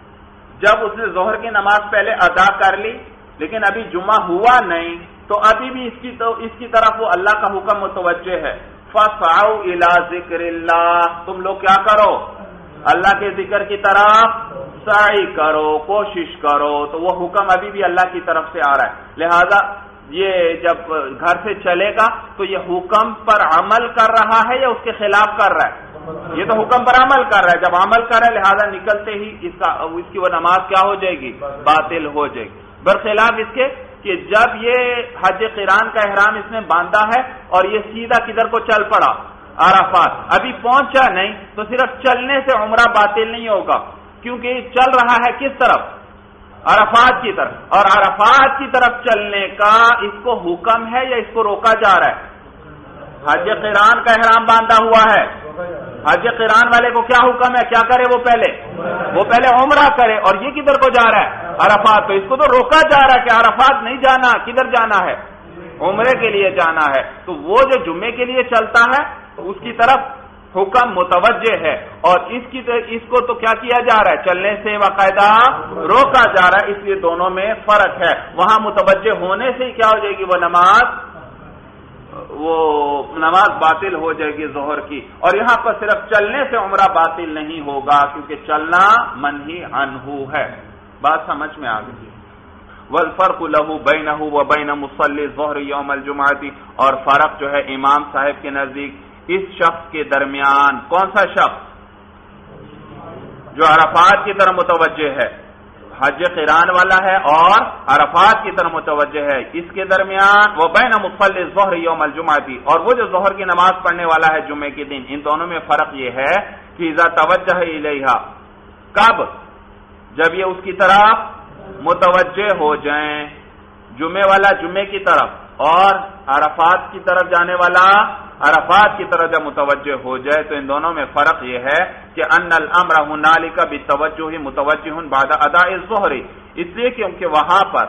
جب اس نے ظہر کی نماز پہلے ادا کر لی لیکن ابھی جمعہ ہوا نہیں، تو ابھی بھی اس کی تو اس کی طرف وہ اللہ کا حکم متوجہ ہے، فَاسْعَوْا إِلَىٰ ذِكْرِ اللَّهِ، تم لوگ کیا کرو؟ اللہ کے ذکر کی طرف سعی کرو، کوشش کرو۔ تو وہ حکم ابھی بھی اللہ کی طرف سے آ رہا ہے، لہذا یہ جب گھر سے چلے گا تو یہ حکم پر عمل کر رہا ہے یا اس کے خلاف کر رہا ہے؟ یہ تو حکم پر عمل کر رہا ہے، جب عمل کر رہا ہے لہذا نکلتے ہی اس کا اس کی وہ نماز کیا ہو جائے گی؟ باطل ہو جائے گی، برخلاف اس کے کہ جب یہ حج قران کا احرام اس نے باندھا ہے اور یہ سیدھا کدھر کو چل پڑا؟ عرفات، ابھی پہنچا نہیں تو صرف چلنے سے عمرہ باطل نہیں ہوگا، کیونکہ یہ چل رہا ہے کس طرف؟ عرفات کی طرف، اور عرفات کی طرف چلنے کا اس کو حکم ہے یا اس کو روکا جا رہا ہے؟ حج قران کا احرام باندھا ہوا ہے، حج قران والے کو کیا حکم ہے؟ کیا کرے وہ پہلے وہ پہلے عمرہ کرے، اور یہ کدھر کو جا رہا ہے؟ عرفات۔ تو اس کو تو روکا جا رہا ہے کہ عرفات نہیں جانا، کدھر جانا ہے؟ عمرے کے لیے جانا ہے۔ تو وہ جو جمعے کے لیے چلتا ہے اس کی طرف حکم متوجہ ہے، اور اس کی اس کو تو کیا کیا جا رہا ہے؟ چلنے سے باقاعدہ روکا جا رہا ہے، اس لیے دونوں میں فرق ہے۔ وہاں متوجہ ہونے سے ہی کیا ہو جائے گی؟ وہ نماز وہ نماز باطل ہو جائے گی ظہر کی، اور یہاں پر صرف چلنے سے عمرہ باطل نہیں ہوگا، کیونکہ چلنا منہی عنہ ہے۔ بات سمجھ میں آ گئی؟ والفرق له بینه وبین مصلی الظہر یوم الجمعہ، اور فرق جو ہے امام صاحب کے نزدیک اس شخص کے درمیان، کون سا شخص؟ جو عرفات کی طرف متوجہ ہے، حج قران والا ہے اور عرفات کی طرف متوجہ ہے، اس کے درمیان وہ بین مصلی الظہر یوم الجمعہ، اور وہ جو ظہر کی نماز پڑھنے والا ہے جمعے کے دن، ان دونوں میں فرق یہ ہے کہ اذا توجہ الیہا، کب؟ جب یہ اس کی طرف متوجہ ہو جائیں، جمعے والا جمعے کی طرف اور عرفات کی طرف جانے والا عرفات کی طرف جب متوجہ ہو جائے، تو ان دونوں میں فرق یہ ہے کہ ان الامر هنالک بالتوجہ متوجہ بعد اداء الظہر، اس لیے کیونکہ وہاں پر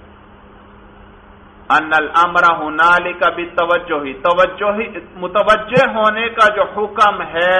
ان الامر هنالک بالتوجہ، توجہ متوجہ ہونے کا جو حکم ہے،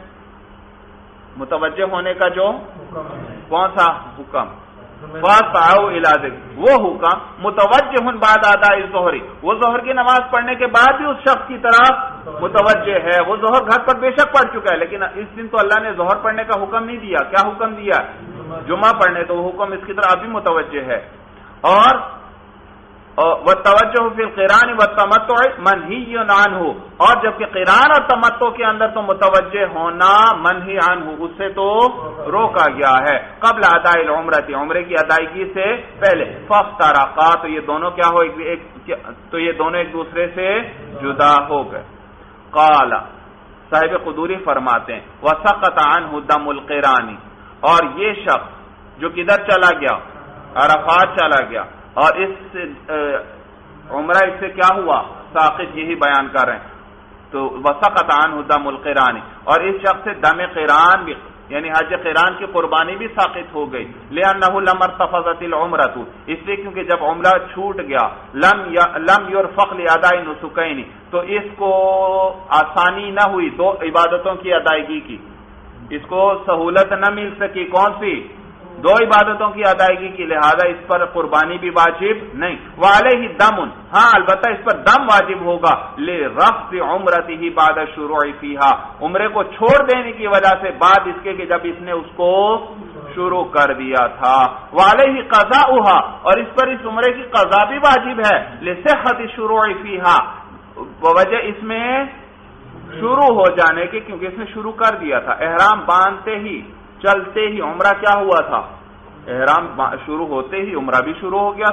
متوجہ ہونے کا جو کون سا حکم؟ فَاسْعَوْا إِلَىٰ ذِكْرِ، وہ حکم متوجہ بعد اداء الظہر، وہ ظہر کی نماز پڑھنے کے بعد بھی اس شخص کی طرف متوجہ ہے، وہ ظہر گھر پر بے شک پڑھ چکا ہے، لیکن اس دن تو اللہ نے ظہر پڑھنے کا حکم نہیں دیا، کیا حکم دیا؟ جمعہ پڑھنے، تو وہ حکم اس کی طرف ابھی متوجہ ہے۔ اور وَالتَّوَجُّهُ فِي الْقِرَانِ وَالتَّمَتُّعِ مَنْهِيٌّ عَنْهُ، اور جبکہ قران اور تمتع کے اندر تو متوجہ ہونا منہی عنہ، اس سے تو روکا گیا ہے، قبل اداء العمرہ، عمرے کی ادائیگی سے پہلے، فافترقا، تو یہ دونوں کیا ہو ایک تو یہ دونوں ایک دوسرے سے جدا ہو گئے۔ قال، صاحب قدوری فرماتے ہیں وسقط عنہ دم القران، اور یہ شخص جو کدھر چلا گیا؟ عرفات چلا گیا، اور اس عمرہ اس سے کیا ہوا؟ ساقط، یہی بیان کر رہے ہیں۔ تو وسقط عنہ دم القران، اور اس شخص سے دم قران بھی یعنی حج قران کی قربانی بھی ساقط ہو گئی، لأنه لم ارتفضت العمرة، اس لیے کیونکہ جب عمرہ چھوٹ گیا، لم لم يرفق لأداء النسكين، تو اس کو آسانی نہ ہوئی دو عبادتوں کی ادائیگی کی، اس کو سہولت نہ مل سکی، کون سی؟ دو عبادتوں کی ادائیگی کی، لہذا اس پر قربانی بھی واجب نہیں۔ وعلیہ دم، ہاں البتہ اس پر دم واجب ہوگا، لرفض عمرته بعد الشروع فيها، عمرے کو چھوڑ دینے کی وجہ سے بعد اس کے کہ جب اس نے اس کو شروع کر دیا تھا۔ وعلیہ قضاؤها، اور اس پر اس عمرے کی قضا بھی واجب ہے، لصحت الشروع فيها، وجہ اس میں شروع ہو جانے کے، کیونکہ اس نے شروع کر دیا تھا، احرام باندھتے ہی چلتے ہی عمرہ کیا ہوا تھا؟ احرام شروع ہوتے ہی عمرہ بھی شروع ہو گیا تھا،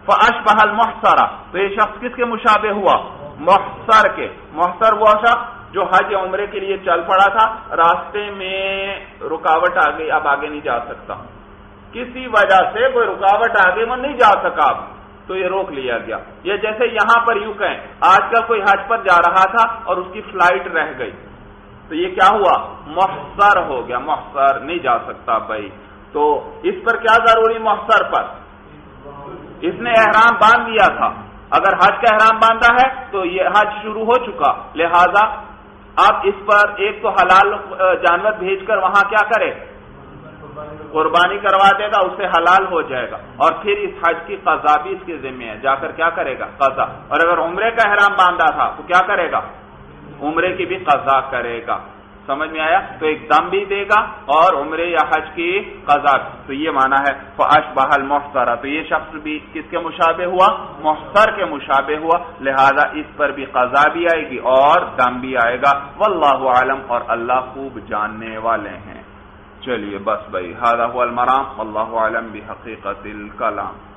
فاشبہ المحصر، تو یہ شخص کس کے مشابہ ہوا؟ محصر کے۔ محصر وہ شخص جو حج عمرے کے لیے چل پڑا تھا، راستے میں رکاوٹ آ گئی، اب آگے نہیں جا سکتا، کسی وجہ سے کوئی رکاوٹ آ گئی، وہ نہیں جا سکا، اب تو یہ روک لیا گیا۔ یہ جیسے یہاں پر یوں کہیں آج کل کوئی حج پر جا رہا تھا اور اس کی فلائٹ رہ گئی، تو یہ کیا ہوا؟ محصر ہو گیا، محصر نہیں جا سکتا بھائی۔ تو اس پر کیا ضروری؟ محصر پر اس نے احرام باندھ لیا تھا، اگر حج کا احرام باندھا ہے تو یہ حج شروع ہو چکا، لہذا اب اس پر ایک تو حلال جانور بھیج کر وہاں کیا کرے؟ قربانی کروا دے گا، اس سے حلال ہو جائے گا، اور پھر اس حج کی قضا بھی اس کے ذمہ ہے، جا کر کیا کرے گا؟ قضا۔ اور اگر عمرے کا احرام باندھا تھا تو کیا کرے گا؟ عمرے کی بھی قضا کرے گا۔ سمجھ میں آیا؟ تو ایک دم بھی دے گا اور عمرے یا حج کی قضا۔ تو یہ معنی ہے فاشبہ المحصر، تو یہ شخص بھی کس کے مشابہ ہوا؟ محصر کے مشابہ ہوا، لہذا اس پر بھی قضا بھی آئے گی اور دم بھی آئے گا۔ واللہ عالم، اور اللہ خوب جاننے والے ہیں۔ چلیے بس بھائی، ھذا ھو المرام، واللہ عالم بحقیقت الکلام۔